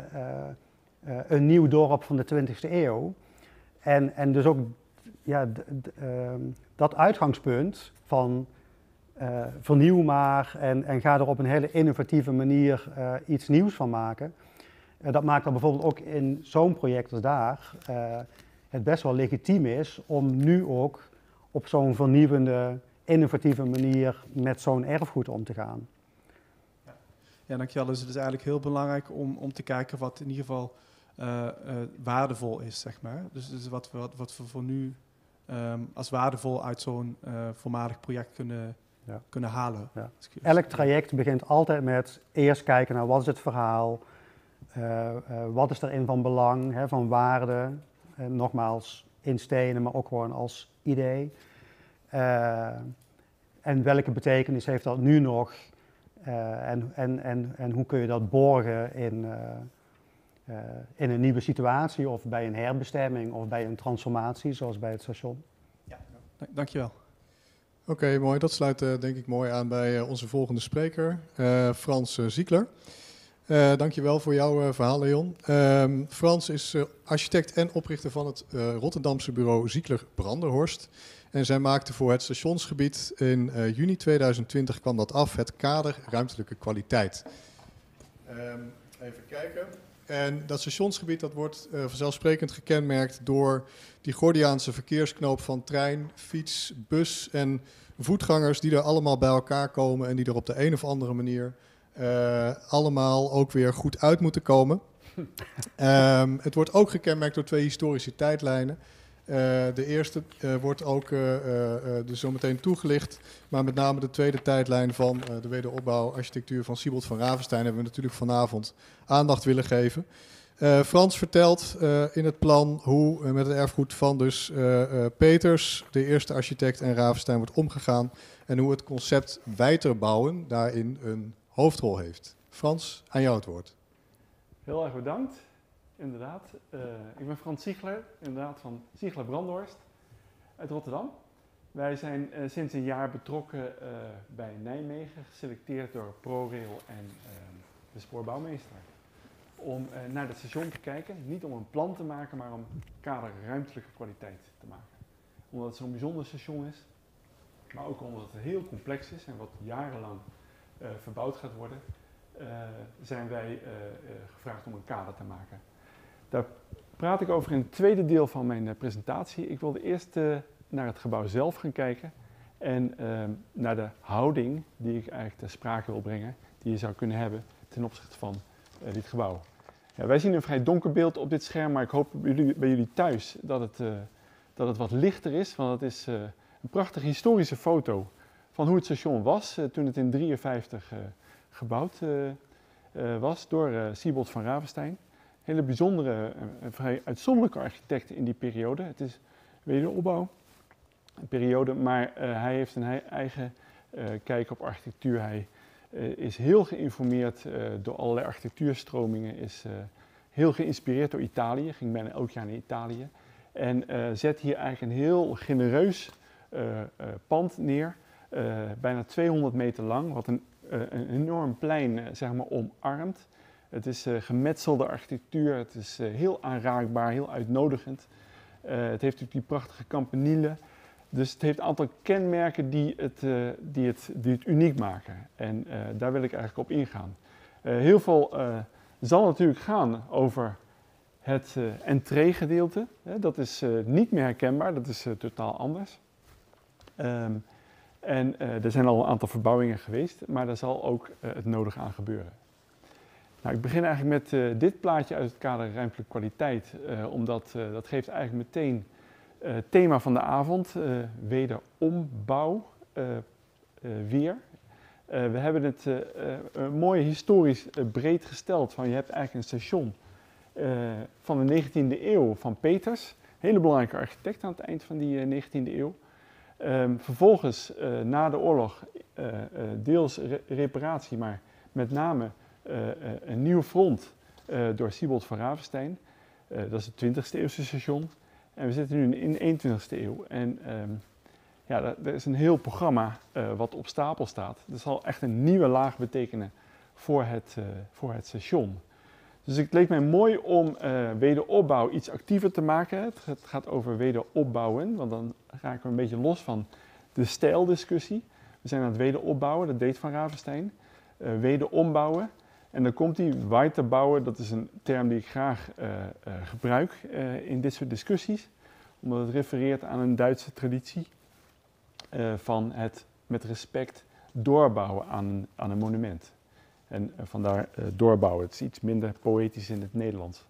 uh, een nieuw dorp van de twintigste eeuw. En, en dus ook ja, d, d, uh, dat uitgangspunt van uh, vernieuw maar en, en ga er op een hele innovatieve manier uh, iets nieuws van maken. Uh, dat maakt dan bijvoorbeeld ook in zo'n project als daar uh, het best wel legitiem is om nu ook op zo'n vernieuwende, innovatieve manier met zo'n erfgoed om te gaan.
Ja, ja dankjewel. Dus het is eigenlijk heel belangrijk om, om te kijken wat in ieder geval uh, uh, waardevol is, zeg maar. Dus, dus wat, wat, wat we voor nu um, als waardevol uit zo'n uh, voormalig project kunnen, ja. kunnen halen.
Ja. Elk traject begint altijd met eerst kijken naar wat is het verhaal, uh, uh, wat is erin van belang, hè, van waarde, uh, nogmaals in stenen, maar ook gewoon als idee. Uh, en welke betekenis heeft dat nu nog? Uh, en, en, en, en hoe kun je dat borgen in, uh, uh, in een nieuwe situatie of bij een herbestemming of bij een transformatie zoals bij het station?
Ja, dankjewel.
Oké, okay, mooi. Dat sluit uh, denk ik mooi aan bij uh, onze volgende spreker, uh, Frans uh, Ziegler. Uh, dankjewel voor jouw uh, verhaal, Leon. Uh, Frans is uh, architect en oprichter van het uh, Rotterdamse bureau Ziegler Branderhorst. En zij maakte voor het stationsgebied in uh, juni tweeduizend twintig kwam dat af, het kader ruimtelijke kwaliteit. Uh, even kijken. En dat stationsgebied dat wordt uh, vanzelfsprekend gekenmerkt door die Gordiaanse verkeersknoop van trein, fiets, bus en voetgangers die er allemaal bij elkaar komen en die er op de een of andere manier uh, allemaal ook weer goed uit moeten komen. um, het wordt ook gekenmerkt door twee historische tijdlijnen. Uh, de eerste uh, wordt ook uh, uh, dus zo meteen toegelicht. Maar met name de tweede tijdlijn van uh, de wederopbouwarchitectuur van Siebold van Ravenstein hebben we natuurlijk vanavond aandacht willen geven. Uh, Frans vertelt uh, in het plan hoe uh, met het erfgoed van dus uh, uh, Peters, de eerste architect, en Ravenstein wordt omgegaan. En hoe het concept Wijterbouwen daarin een hoofdrol heeft. Frans, aan jou het woord.
Heel erg bedankt. Inderdaad. Uh, ik ben Frans Ziegler, inderdaad van Ziegler Brandhorst uit Rotterdam. Wij zijn uh, sinds een jaar betrokken uh, bij Nijmegen, geselecteerd door ProRail en uh, de spoorbouwmeester. Om uh, naar het station te kijken, niet om een plan te maken, maar om kader ruimtelijke kwaliteit te maken. Omdat het zo'n bijzonder station is, maar ook omdat het heel complex is en wat jarenlang uh, verbouwd gaat worden, uh, zijn wij uh, uh, gevraagd om een kader te maken. Daar praat ik over in het tweede deel van mijn uh, presentatie. Ik wilde eerst uh, naar het gebouw zelf gaan kijken en uh, naar de houding die ik eigenlijk ter sprake wil brengen, die je zou kunnen hebben ten opzichte van uh, dit gebouw. Ja, wij zien een vrij donker beeld op dit scherm, maar ik hoop bij jullie, bij jullie thuis dat het, uh, dat het wat lichter is, want het is uh, een prachtige historische foto van hoe het station was uh, toen het in negentien drieënvijftig uh, gebouwd uh, uh, was door uh, Siebold van Ravenstein. Hele bijzondere, uh, vrij uitzonderlijke architect in die periode. Het is wederopbouw, een periode, maar uh, hij heeft een he eigen uh, kijk op architectuur. Hij uh, is heel geïnformeerd uh, door allerlei architectuurstromingen, is uh, heel geïnspireerd door Italië, ging bijna elk jaar naar Italië. En uh, zet hier eigenlijk een heel genereus uh, uh, pand neer, uh, bijna tweehonderd meter lang, wat een, uh, een enorm plein uh, zeg maar omarmt. Het is uh, gemetselde architectuur, het is uh, heel aanraakbaar, heel uitnodigend. Uh, het heeft natuurlijk die prachtige campanielen. Dus het heeft een aantal kenmerken die het, uh, die het, die het uniek maken. En uh, daar wil ik eigenlijk op ingaan. Uh, heel veel uh, zal natuurlijk gaan over het uh, entree-gedeelte. Uh, dat is uh, niet meer herkenbaar, dat is uh, totaal anders. Um, en uh, er zijn al een aantal verbouwingen geweest, maar daar zal ook uh, het nodige aan gebeuren. Nou, ik begin eigenlijk met uh, dit plaatje uit het kader ruimtelijke kwaliteit, uh, omdat uh, dat geeft eigenlijk meteen uh, het thema van de avond, uh, wederombouw, uh, uh, weer. Uh, we hebben het uh, uh, mooi historisch uh, breed gesteld, van je hebt eigenlijk een station uh, van de negentiende eeuw van Peters, hele belangrijke architect aan het eind van die uh, negentiende eeuw. Um, vervolgens, uh, na de oorlog, uh, uh, deels re reparatie, maar met name Uh, uh, een nieuw front uh, door Siebold van Ravenstein. Uh, dat is het twintigste eeuwse station. En we zitten nu in de eenentwintigste eeuw. En um, ja, er is een heel programma uh, wat op stapel staat. Dat zal echt een nieuwe laag betekenen voor het, uh, voor het station. Dus het leek mij mooi om uh, wederopbouw iets actiever te maken. Het, het gaat over wederopbouwen, want dan raken we een beetje los van de stijldiscussie. We zijn aan het wederopbouwen, dat deed Van Ravenstein. Uh, wederombouwen. En dan komt die Weiterbouwen, dat is een term die ik graag uh, uh, gebruik uh, in dit soort discussies, omdat het refereert aan een Duitse traditie uh, van het met respect doorbouwen aan, aan een monument. En uh, vandaar uh, doorbouwen, het is iets minder poëtisch in het Nederlands.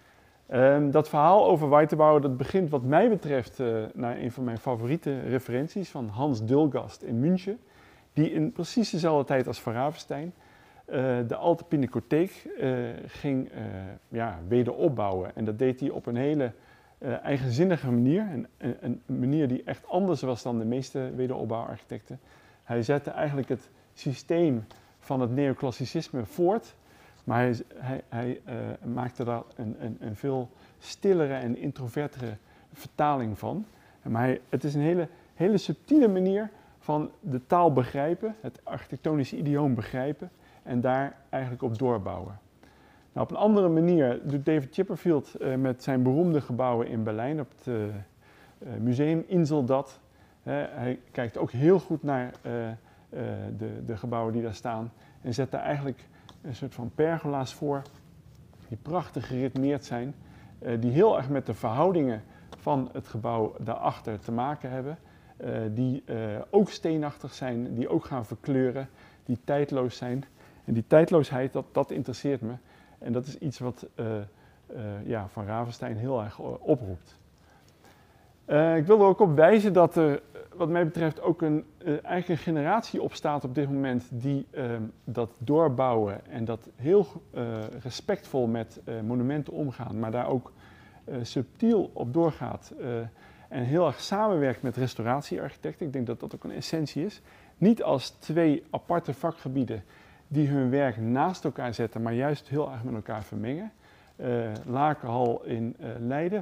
Um, dat verhaal over Weiterbouwen, dat begint wat mij betreft uh, naar een van mijn favoriete referenties van Hans Dulgast in München, die in precies dezelfde tijd als Van Ravenstein Uh, de Alte Pinakotheek uh, ging uh, ja, wederopbouwen. En dat deed hij op een hele uh, eigenzinnige manier. Een, een, een manier die echt anders was dan de meeste wederopbouwarchitecten. Hij zette eigenlijk het systeem van het neoclassicisme voort. Maar hij, hij, hij uh, maakte daar een, een, een veel stillere en introvertere vertaling van. Maar hij, het is een hele, hele subtiele manier van de taal begrijpen, het architectonische idioom begrijpen en daar eigenlijk op doorbouwen. Nou, op een andere manier doet David Chipperfield uh, met zijn beroemde gebouwen in Berlijn op het uh, uh, museum Inseldat. Uh, hij kijkt ook heel goed naar uh, uh, de, de gebouwen die daar staan en zet daar eigenlijk een soort van pergola's voor die prachtig geritmeerd zijn, uh, die heel erg met de verhoudingen van het gebouw daarachter te maken hebben, uh, die uh, ook steenachtig zijn, die ook gaan verkleuren, die tijdloos zijn. En die tijdloosheid, dat, dat interesseert me. En dat is iets wat uh, uh, ja, Van Ravenstein heel erg uh, oproept. Uh, ik wil er ook op wijzen dat er, wat mij betreft, ook een, uh, eigenlijk een generatie opstaat op dit moment die uh, dat doorbouwen en dat heel uh, respectvol met uh, monumenten omgaan, maar daar ook uh, subtiel op doorgaat uh, en heel erg samenwerkt met restauratiearchitecten. Ik denk dat dat ook een essentie is. Niet als twee aparte vakgebieden die hun werk naast elkaar zetten, maar juist heel erg met elkaar vermengen. Uh, Lakenhal in uh, Leiden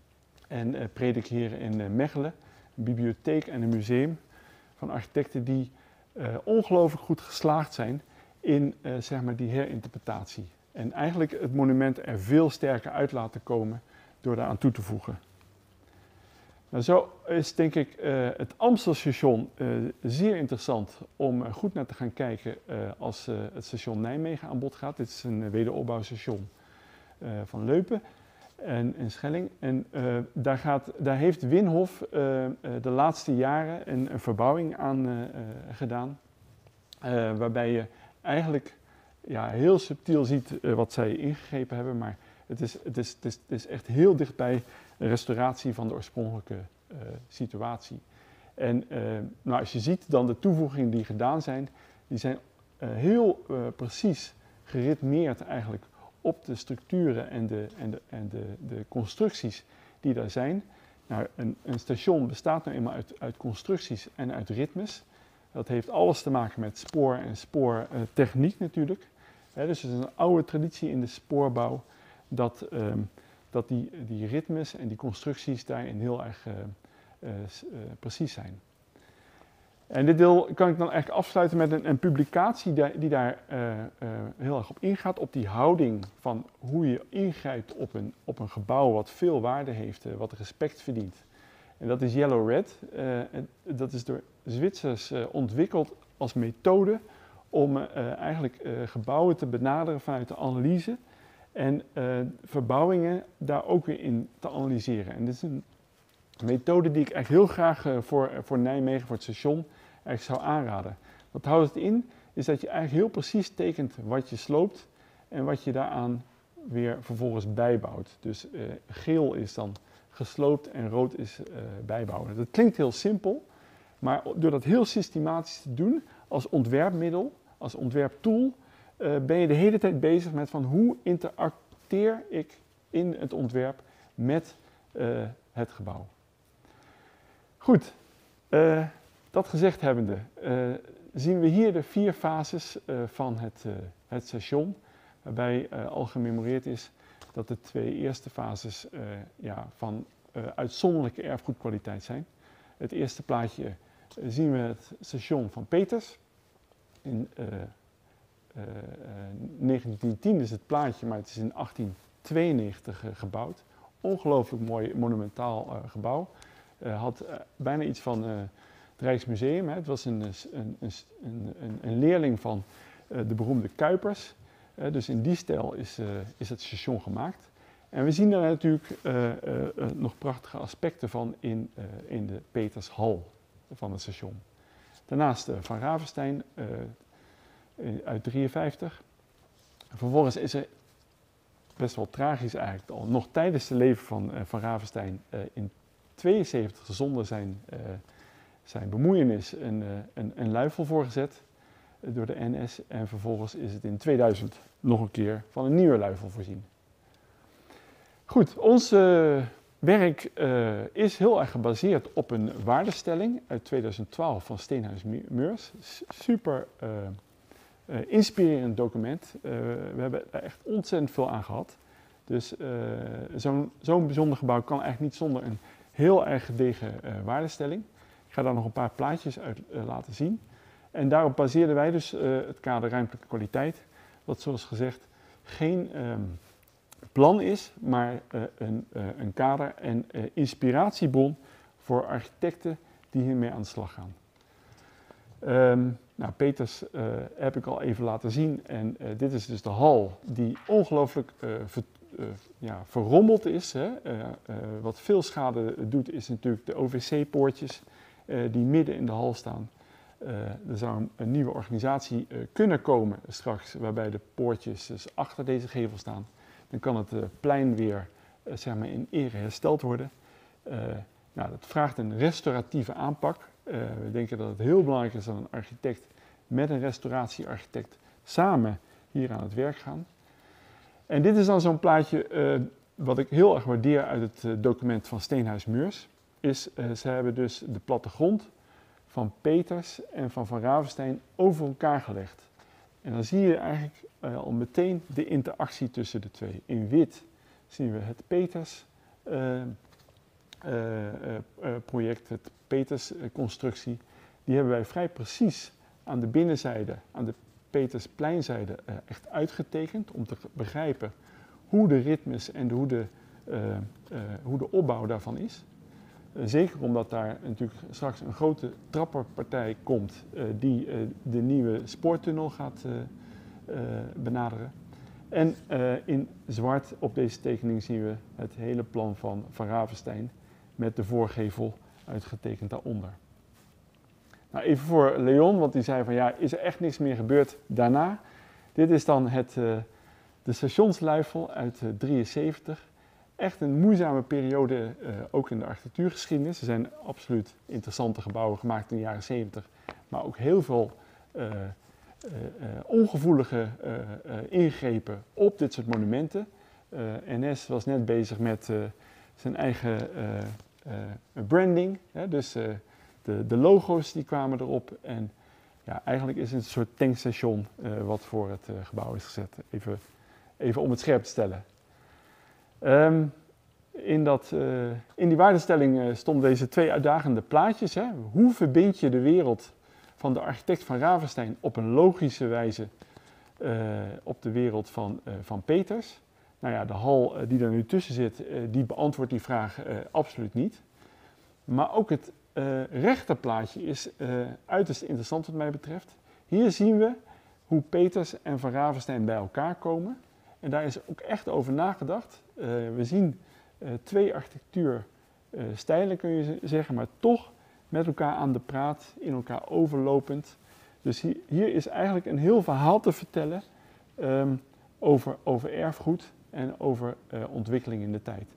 en uh, Predikheren in uh, Mechelen. Een bibliotheek en een museum van architecten die uh, ongelooflijk goed geslaagd zijn in uh, zeg maar die herinterpretatie. En eigenlijk het monument er veel sterker uit laten komen door daaraan toe te voegen. Nou, zo is denk ik uh, het Amstelstation uh, zeer interessant om uh, goed naar te gaan kijken uh, als uh, het station Nijmegen aan bod gaat. Dit is een uh, wederopbouwstation uh, van Leupen en, en Schelling. En uh, daar, gaat, daar heeft Winhof uh, uh, de laatste jaren een, een verbouwing aan uh, uh, gedaan. Uh, waarbij je eigenlijk ja, heel subtiel ziet uh, wat zij ingegrepen hebben, maar het is, het is, het is, het is echt heel dichtbij een restauratie van de oorspronkelijke uh, situatie. En uh, nou, als je ziet dan de toevoegingen die gedaan zijn, die zijn uh, heel uh, precies geritmeerd eigenlijk op de structuren en de, en de, en de, de constructies die daar zijn. Nou, een, een station bestaat nou eenmaal uit, uit constructies en uit ritmes. Dat heeft alles te maken met spoor en spoortechniek natuurlijk. He, dus het is een oude traditie in de spoorbouw dat, um, dat die, die ritmes en die constructies daarin heel erg uh, uh, uh, precies zijn. En dit deel kan ik dan eigenlijk afsluiten met een, een publicatie die, die daar uh, uh, heel erg op ingaat, op die houding van hoe je ingrijpt op een, op een gebouw wat veel waarde heeft, uh, wat respect verdient. En dat is Yellow Red. Uh, en dat is door Zwitsers uh, ontwikkeld als methode om uh, eigenlijk uh, gebouwen te benaderen vanuit de analyse en uh, verbouwingen daar ook weer in te analyseren. En dit is een methode die ik echt heel graag uh, voor, voor Nijmegen, voor het station, eigenlijk zou aanraden. Wat houdt het in? Is dat je eigenlijk heel precies tekent wat je sloopt en wat je daaraan weer vervolgens bijbouwt. Dus uh, geel is dan gesloopt en rood is uh, bijbouwen. Dat klinkt heel simpel, maar door dat heel systematisch te doen als ontwerpmiddel, als ontwerptool, uh, ben je de hele tijd bezig met van hoe interacteer ik in het ontwerp met uh, het gebouw. Goed, uh, dat gezegd hebbende, uh, zien we hier de vier fases uh, van het, uh, het station, waarbij uh, al gememoreerd is dat de twee eerste fases uh, ja, van uh, uitzonderlijke erfgoedkwaliteit zijn. Het eerste plaatje uh, zien we het station van Peters. In uh, uh, negentien tien is het plaatje, maar het is in achttien tweeënnegentig uh, gebouwd. Ongelooflijk mooi monumentaal uh, gebouw. Uh, had uh, bijna iets van uh, het Rijksmuseum. Hè. Het was een, een, een, een, een leerling van uh, de beroemde Kuipers. Uh, dus in die stijl is, uh, is het station gemaakt. En we zien daar natuurlijk uh, uh, uh, nog prachtige aspecten van in, uh, in de Petershal van het station. Daarnaast uh, Van Ravenstein uh, uit drieënvijftig. Vervolgens is er best wel tragisch eigenlijk al nog tijdens het leven van uh, Van Ravenstein uh, in tweeënzeventig zonder zijn, uh, zijn bemoeienis een, uh, een, een luifel voorgezet uh, door de N S. En vervolgens is het in tweeduizend nog een keer van een nieuwe luifel voorzien. Goed, ons uh, werk uh, is heel erg gebaseerd op een waardestelling uit tweeduizend twaalf van Steenhuis Meurs. Super uh, uh, inspirerend document. Uh, we hebben er echt ontzettend veel aan gehad. Dus uh, zo'n zo'n bijzonder gebouw kan eigenlijk niet zonder een heel erg gedegen uh, waardestelling. Ik ga daar nog een paar plaatjes uit uh, laten zien. En daarop baseerden wij dus uh, het kader ruimtelijke kwaliteit, wat zoals gezegd geen um, plan is, maar uh, een, uh, een kader en uh, inspiratiebron voor architecten die hiermee aan de slag gaan. Um, nou, Peters uh, heb ik al even laten zien en uh, dit is dus de hal die ongelooflijk uh, ver, uh, ja, verrommeld is. Hè. Uh, uh, wat veel schade doet is natuurlijk de O V C-poortjes uh, die midden in de hal staan. Uh, er zou een, een nieuwe organisatie uh, kunnen komen straks waarbij de poortjes dus achter deze gevel staan. Dan kan het uh, plein weer uh, zeg maar in ere hersteld worden. Uh, Nou, dat vraagt een restauratieve aanpak. Uh, we denken dat het heel belangrijk is dat een architect met een restauratiearchitect samen hier aan het werk gaan. En dit is dan zo'n plaatje uh, wat ik heel erg waardeer uit het uh, document van Steenhuis Meurs. Is, uh, ze hebben dus de plattegrond van Peters en van Van Ravesteyn over elkaar gelegd. En dan zie je eigenlijk uh, al meteen de interactie tussen de twee. In wit zien we het Peters uh, uh, uh, uh, project, het Peters uh, constructie. Die hebben wij vrij precies aan de binnenzijde, aan de Peterspleinzijde uh, echt uitgetekend. Om te begrijpen hoe de ritmes en de, hoe, de, uh, uh, hoe de opbouw daarvan is. Uh, zeker omdat daar natuurlijk straks een grote trapperpartij komt uh, die uh, de nieuwe spoortunnel gaat uh, uh, benaderen. En uh, in zwart op deze tekening zien we het hele plan van Van Ravesteyn met de voorgevel uitgetekend daaronder. Nou, even voor Leon, want die zei van ja, is er echt niks meer gebeurd daarna? Dit is dan het, uh, de stationsluifel uit uh, drieënzeventig. Echt een moeizame periode, uh, ook in de architectuurgeschiedenis. Er zijn absoluut interessante gebouwen gemaakt in de jaren zeventig, maar ook heel veel uh, uh, uh, ongevoelige uh, uh, ingrepen op dit soort monumenten. Uh, N S was net bezig met uh, zijn eigen uh, uh, branding, hè, dus uh, de, de logo's die kwamen erop. En ja, eigenlijk is het een soort tankstation uh, wat voor het uh, gebouw is gezet. Even, even om het scherp te stellen. Um, in, dat, uh, in die waardestelling uh, stonden deze twee uitdagende plaatjes. Hè. Hoe verbind je de wereld van de architect Van Ravesteyn op een logische wijze uh, op de wereld van, uh, van Peters? Nou ja, de hal uh, die er nu tussen zit, uh, die beantwoordt die vraag uh, absoluut niet. Maar ook het uh, rechterplaatje is uh, uiterst interessant wat mij betreft. Hier zien we hoe Peters en Van Ravesteyn bij elkaar komen. En daar is ook echt over nagedacht. Uh, we zien uh, twee architectuurstijlen, uh, kun je zeggen, maar toch met elkaar aan de praat, in elkaar overlopend. Dus hier, hier is eigenlijk een heel verhaal te vertellen um, over, over erfgoed en over uh, ontwikkeling in de tijd.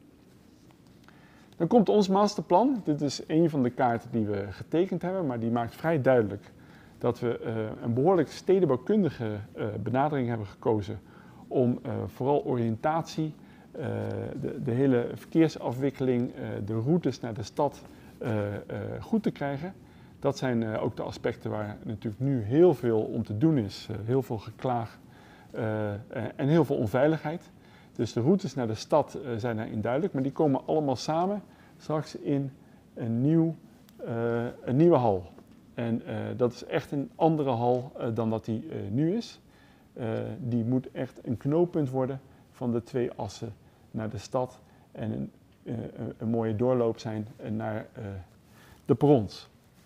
Dan komt ons masterplan. Dit is een van de kaarten die we getekend hebben, maar die maakt vrij duidelijk dat we uh, een behoorlijk stedenbouwkundige uh, benadering hebben gekozen om uh, vooral oriëntatie, uh, de, de hele verkeersafwikkeling, uh, de routes naar de stad uh, uh, goed te krijgen. Dat zijn uh, ook de aspecten waar natuurlijk nu heel veel om te doen is. Uh, heel veel geklaag uh, uh, en heel veel onveiligheid. Dus de routes naar de stad uh, zijn daarin duidelijk, maar die komen allemaal samen straks in een, nieuw, uh, een nieuwe hal. En uh, dat is echt een andere hal uh, dan dat die uh, nu is. Uh, die moet echt een knooppunt worden van de twee assen naar de stad en een, uh, een mooie doorloop zijn naar uh, de perrons.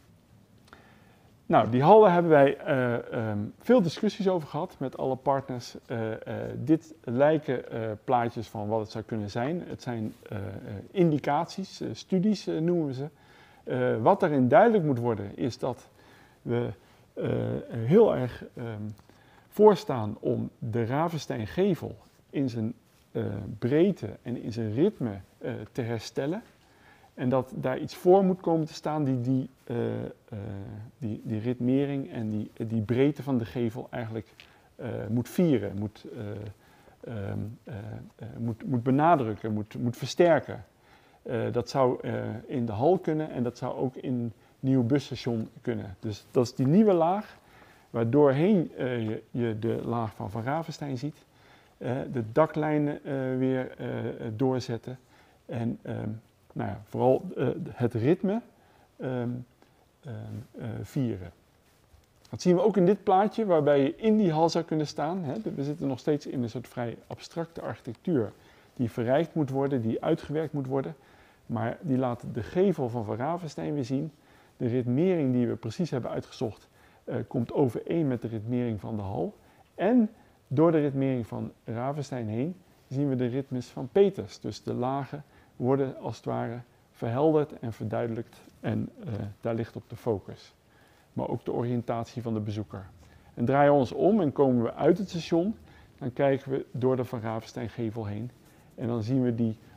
Nou, die hallen hebben wij uh, um, veel discussies over gehad met alle partners. Uh, uh, dit lijken uh, plaatjes van wat het zou kunnen zijn. Het zijn uh, uh, indicaties, uh, studies uh, noemen we ze. Uh, wat daarin duidelijk moet worden is dat we uh, heel erg um, voorstaan om de Ravesteyn-gevel in zijn uh, breedte en in zijn ritme uh, te herstellen. En dat daar iets voor moet komen te staan die die, uh, uh, die, die ritmering en die, die breedte van de gevel eigenlijk uh, moet vieren, moet, uh, um, uh, uh, moet, moet benadrukken, moet, moet versterken. Uh, dat zou uh, in de hal kunnen en dat zou ook in nieuw busstation kunnen. Dus dat is die nieuwe laag, waardoorheen uh, je, je de laag van Van Ravesteyn ziet. Uh, de daklijnen uh, weer uh, doorzetten. En um, nou ja, vooral uh, het ritme um, uh, uh, vieren. Dat zien we ook in dit plaatje, waarbij je in die hal zou kunnen staan. Hè. We zitten nog steeds in een soort vrij abstracte architectuur die verrijkt moet worden, die uitgewerkt moet worden. Maar die laat de gevel van Van Ravesteyn weer zien. De ritmering die we precies hebben uitgezocht uh, komt overeen met de ritmering van de hal. En door de ritmering van Ravesteyn heen zien we de ritmes van Peters. Dus de lagen worden als het ware verhelderd en verduidelijkt en uh, daar ligt op de focus. Maar ook de oriëntatie van de bezoeker. En draaien we ons om en komen we uit het station, dan kijken we door de Van Ravesteyn gevel heen. En dan zien we die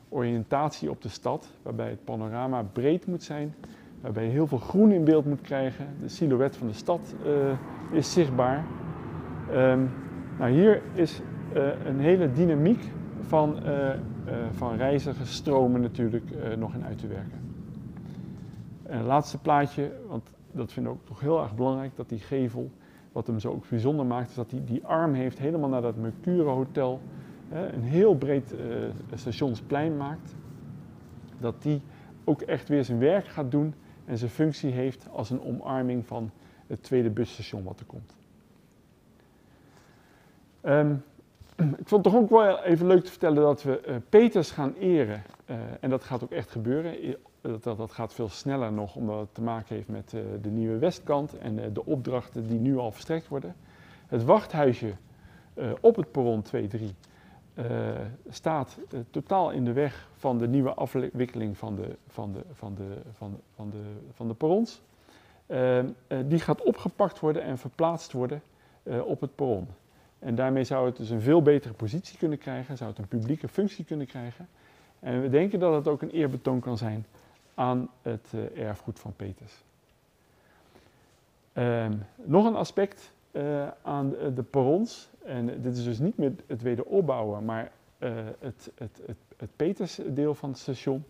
oriëntatie op de stad, waarbij het panorama breed moet zijn, waarbij je heel veel groen in beeld moet krijgen. De silhouet van de stad uh, is zichtbaar. Um, nou, hier is uh, een hele dynamiek van, uh, uh, van reizigersstromen natuurlijk uh, nog in uit te werken. En het laatste plaatje, want dat vind ik ook toch heel erg belangrijk, dat die gevel, wat hem zo ook bijzonder maakt, is dat hij die arm heeft helemaal naar dat Mercure Hotel, uh, een heel breed uh, stationsplein maakt. Dat die ook echt weer zijn werk gaat doen en zijn functie heeft als een omarming van het tweede busstation wat er komt. Um, ik vond het toch ook wel even leuk te vertellen dat we uh, Peters gaan eren. Uh, en dat gaat ook echt gebeuren. Dat, dat, dat gaat veel sneller nog, omdat het te maken heeft met uh, de nieuwe Westkant en uh, de opdrachten die nu al verstrekt worden. Het wachthuisje uh, op het perron twee drie uh, staat uh, totaal in de weg van de nieuwe afwikkeling van de, van de, van de, van de, van de, van de perrons. Uh, uh, die gaat opgepakt worden en verplaatst worden uh, op het perron. En daarmee zou het dus een veel betere positie kunnen krijgen, zou het een publieke functie kunnen krijgen. En we denken dat het ook een eerbetoon kan zijn aan het uh, erfgoed van Peters. Um, nog een aspect uh, aan de, de perrons, en dit is dus niet meer het wederopbouwen, maar uh, het, het, het, het Peters-deel van het station.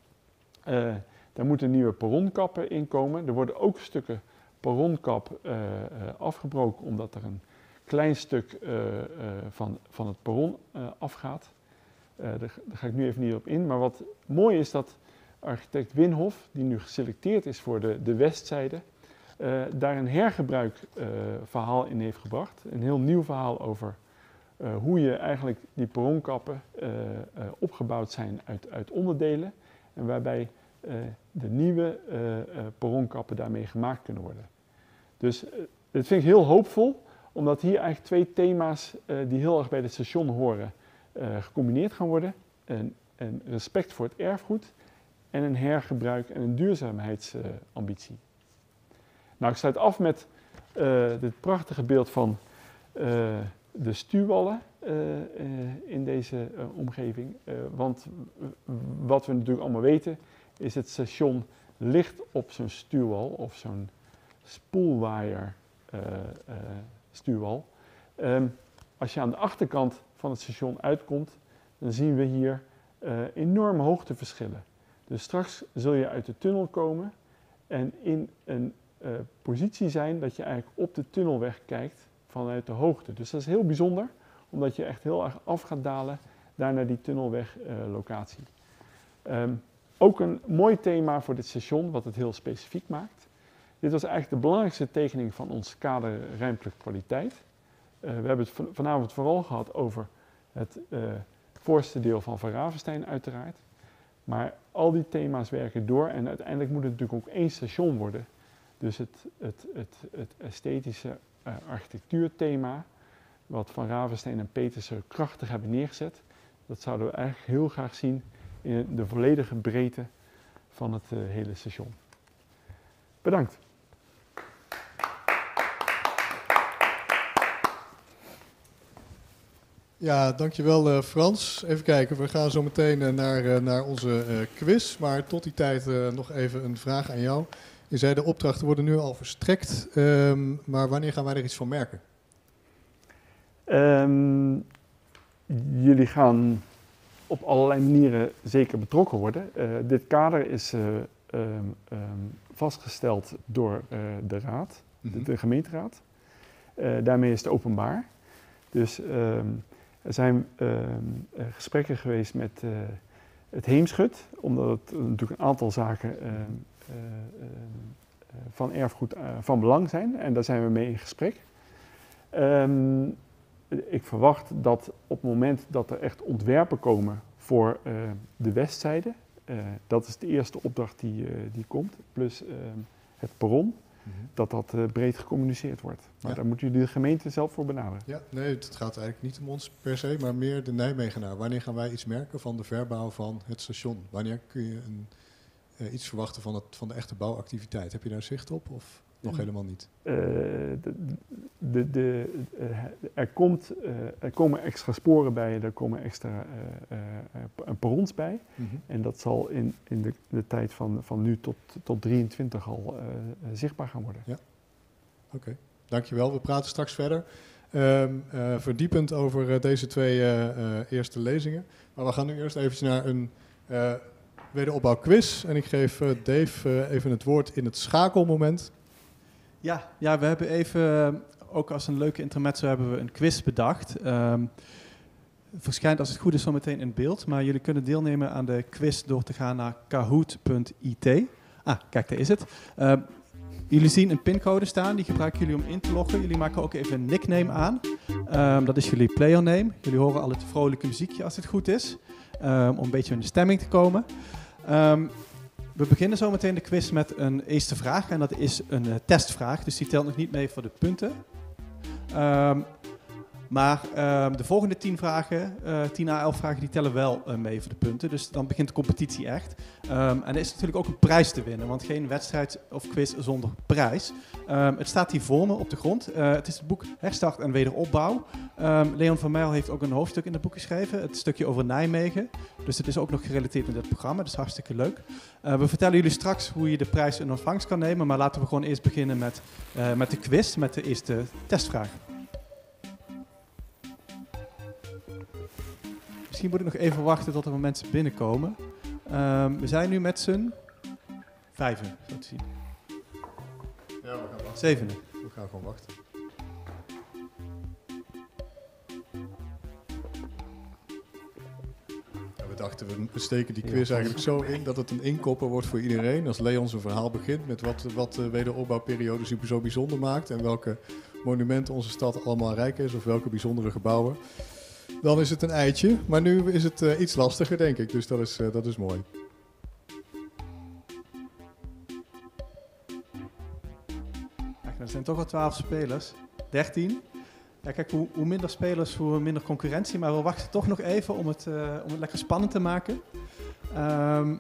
Uh, daar moeten nieuwe perronkappen in komen. Er worden ook stukken perronkap uh, uh, afgebroken, omdat er een klein stuk uh, uh, van, van het perron uh, afgaat. Uh, daar, daar ga ik nu even niet op in. Maar wat mooi is dat architect Winhof, die nu geselecteerd is voor de, de westzijde, uh, daar een hergebruikverhaal uh, in heeft gebracht. Een heel nieuw verhaal over uh, hoe je eigenlijk die perronkappen uh, uh, opgebouwd zijn uit, uit onderdelen. En waarbij uh, de nieuwe uh, uh, perronkappen daarmee gemaakt kunnen worden. Dus uh, dit vind ik heel hoopvol, omdat hier eigenlijk twee thema's uh, die heel erg bij het station horen uh, gecombineerd gaan worden. Een, een respect voor het erfgoed en een hergebruik en een duurzaamheidsambitie. Uh, nou, ik sluit af met uh, dit prachtige beeld van uh, de stuwwallen uh, uh, in deze uh, omgeving. Uh, want wat we natuurlijk allemaal weten is het station ligt op zo'n stuwwal of zo'n spoelwaaier uh, uh, stuwwal. Um, als je aan de achterkant van het station uitkomt, dan zien we hier uh, enorme hoogteverschillen. Dus straks zul je uit de tunnel komen en in een uh, positie zijn dat je eigenlijk op de tunnelweg kijkt vanuit de hoogte. Dus dat is heel bijzonder, omdat je echt heel erg af gaat dalen daar naar die tunnelweglocatie. Uh, um, ook een mooi thema voor dit station, wat het heel specifiek maakt. Dit was eigenlijk de belangrijkste tekening van ons kader ruimtelijke kwaliteit. Uh, we hebben het vanavond vooral gehad over het uh, voorste deel van Van Ravenstein uiteraard. Maar al die thema's werken door en uiteindelijk moet het natuurlijk ook één station worden. Dus het, het, het, het esthetische uh, architectuurthema, wat Van Ravenstein en Petersen krachtig hebben neergezet, dat zouden we eigenlijk heel graag zien in de volledige breedte van het uh, hele station. Bedankt.
Ja, dankjewel uh, Frans. Even kijken, we gaan zo meteen uh, naar, uh, naar onze uh, quiz. Maar tot die tijd uh, nog even een vraag aan jou. Je zei de opdrachten worden nu al verstrekt, um, maar wanneer gaan wij er iets van merken?
Um, jullie gaan op allerlei manieren zeker betrokken worden. Uh, dit kader is uh, um, um, vastgesteld door uh, de raad, mm-hmm. de, de gemeenteraad. Uh, daarmee is het openbaar. Dus um, er zijn uh, gesprekken geweest met uh, het Heemschut, omdat het natuurlijk een aantal zaken uh, uh, uh, van erfgoed uh, van belang zijn. En daar zijn we mee in gesprek. Um, ik verwacht dat op het moment dat er echt ontwerpen komen voor uh, de westzijde, uh, dat is de eerste opdracht die, uh, die komt, plus uh, het perron, mm-hmm. dat dat uh, breed gecommuniceerd wordt. Maar ja. Daar moeten jullie de gemeente zelf voor benaderen.
Ja, nee, het gaat eigenlijk niet om ons per se, maar meer de Nijmegenaar. Wanneer gaan wij iets merken van de verbouw van het station? Wanneer kun je een, uh, iets verwachten van, het, van de echte bouwactiviteit? Heb je daar zicht op of nog helemaal niet?
Uh, de, de, de, uh, er, komt, uh, er komen extra sporen bij, er komen extra uh, uh, perrons bij. Mm-hmm. En dat zal in, in de, de tijd van, van nu tot, tot drieëntwintig al uh, zichtbaar gaan worden.
Ja, oké. Okay. Dankjewel. We praten straks verder. Um, uh, verdiepend over uh, deze twee uh, uh, eerste lezingen. Maar we gaan nu eerst even naar een uh, wederopbouwquiz. En ik geef uh, Dave uh, even het woord in het schakelmoment.
Ja, ja, we hebben even, ook als een leuke intermezzo, hebben we een quiz bedacht. Um, verschijnt als het goed is zo meteen in beeld. Maar jullie kunnen deelnemen aan de quiz door te gaan naar kahoot punt I T. Ah, kijk, daar is het. Uh, jullie zien een pincode staan, die gebruiken jullie om in te loggen. Jullie maken ook even een nickname aan. Um, dat is jullie playername. Jullie horen al het vrolijke muziekje als het goed is. Um, om een beetje in de stemming te komen. Um, we beginnen zo meteen de quiz met een eerste vraag. En dat is een uh, testvraag, dus die telt nog niet mee voor de punten. Um, Maar uh, de volgende tien vragen, uh, tien à elf vragen, die tellen wel uh, mee voor de punten. Dus dan begint de competitie echt. Um, en er is natuurlijk ook een prijs te winnen, want geen wedstrijd of quiz zonder prijs. Um, het staat hier voor me op de grond. Uh, het is het boek Herstart en Wederopbouw. Um, Leon van Mijl heeft ook een hoofdstuk in het boek geschreven, het stukje over Nijmegen. Dus het is ook nog gerelateerd met dit programma, dat is hartstikke leuk. Uh, we vertellen jullie straks hoe je de prijs in ontvangst kan nemen, maar laten we gewoon eerst beginnen met, uh, met de quiz, met de eerste testvraag. Misschien moet ik nog even wachten tot er mensen binnenkomen. Um, we zijn nu met z'n vijven, zo te zien.
Ja, we gaan wachten.
Zevenen.
We gaan gewoon wachten. Ja, we dachten, we steken die quiz eigenlijk zo in dat het een inkopper wordt voor iedereen. Als Leon zijn verhaal begint met wat, wat de wederopbouwperiode zo bijzonder maakt en welke monumenten onze stad allemaal rijk is of welke bijzondere gebouwen. Dan is het een eitje, maar nu is het uh, iets lastiger, denk ik. Dus dat is, uh, dat is mooi.
Ja, er zijn toch wel twaalf spelers. dertien. Ja, kijk, hoe, hoe minder spelers, hoe minder concurrentie. Maar we wachten toch nog even om het, uh, om het lekker spannend te maken. Um,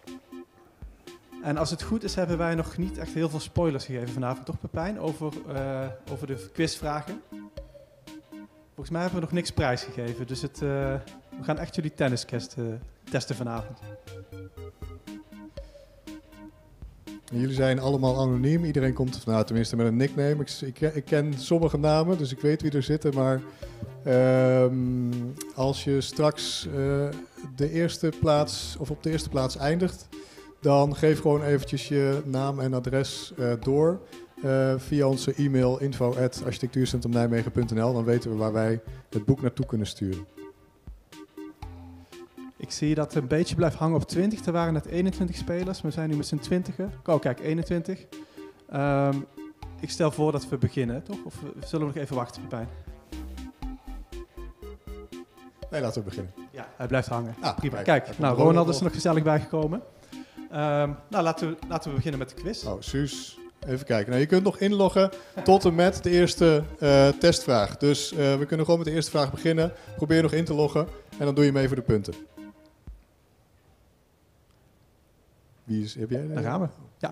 en als het goed is, hebben wij nog niet echt heel veel spoilers gegeven vanavond. Toch, Pepijn? Over, uh, over de quizvragen. Volgens mij hebben we nog niks prijsgegeven, dus het, uh, we gaan echt jullie tenniskast uh, testen vanavond.
Jullie zijn allemaal anoniem, iedereen komt, nou tenminste met een nickname. Ik, ik, ik ken sommige namen, dus ik weet wie er zitten, maar um, als je straks uh, de eerste plaats, of op de eerste plaats eindigt, dan geef gewoon eventjes je naam en adres uh, door. Uh, via onze e-mail info at architectuurcentrumnijmegen punt n l. Dan weten we waar wij het boek naartoe kunnen sturen.
Ik zie dat het een beetje blijft hangen op twintig. Er waren net eenentwintig spelers. We zijn nu met z'n twintigen. Oh, kijk, eenentwintig. Um, ik stel voor dat we beginnen, toch? Of zullen we nog even wachten, Pepijn?
Nee, laten we beginnen.
Ja, hij blijft hangen.
Ah,
prima.
Kijk,
kijk nou, Ronald is er nog gezellig bijgekomen. Um, nou, laten we, laten we beginnen met de quiz.
Oh, Suus. Even kijken. Nou, je kunt nog inloggen tot en met de eerste uh, testvraag. Dus uh, we kunnen gewoon met de eerste vraag beginnen. Probeer nog in te loggen en dan doe je mee voor de punten. Wie is, heb jij daar?
Daar gaan we. Ja.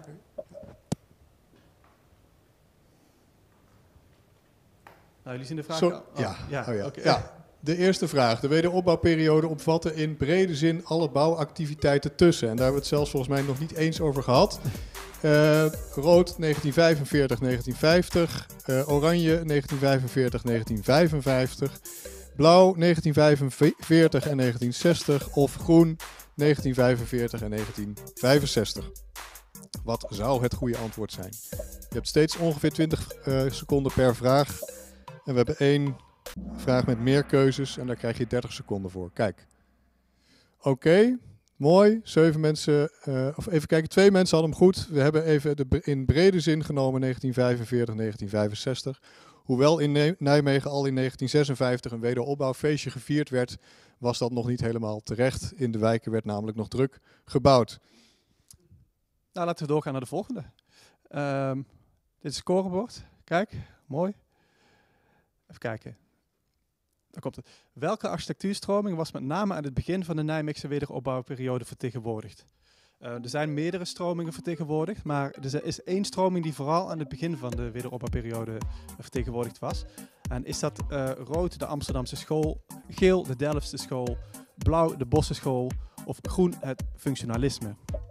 Nou, jullie zien de vraag
Zo,
al. Oh,
ja.
Ja.
Oh, ja.
Okay.
ja. De eerste vraag. De wederopbouwperiode omvatte in brede zin alle bouwactiviteiten tussen. En daar hebben we het zelfs volgens mij nog niet eens over gehad. Uh, rood negentien vijfenveertig negentien vijftig, uh, oranje negentien vijfenveertig negentien vijfenvijftig, blauw negentien vijfenveertig en negentien zestig of groen negentien vijfenveertig en negentien vijfenzestig. Wat zou het goede antwoord zijn? Je hebt steeds ongeveer twintig uh, seconden per vraag. En we hebben één vraag met meer keuzes en daar krijg je dertig seconden voor. Kijk. Oké. Okay. Mooi, zeven mensen, uh, of even kijken, twee mensen hadden hem goed. We hebben even de, in brede zin genomen negentien vijfenveertig, negentien vijfenzestig. Hoewel in Nijmegen al in negentien zesenvijftig een wederopbouwfeestje gevierd werd, was dat nog niet helemaal terecht. In de wijken werd namelijk nog druk gebouwd.
Nou, laten we doorgaan naar de volgende. Um, dit is het scorebord. Kijk, mooi. Even kijken. Daar komt het. Welke architectuurstroming was met name aan het begin van de Nijmeegse wederopbouwperiode vertegenwoordigd? Uh, er zijn meerdere stromingen vertegenwoordigd, maar er is één stroming die vooral aan het begin van de wederopbouwperiode vertegenwoordigd was. En is dat uh, rood de Amsterdamse school, geel de Delftse school, blauw de Bosse school of groen het functionalisme?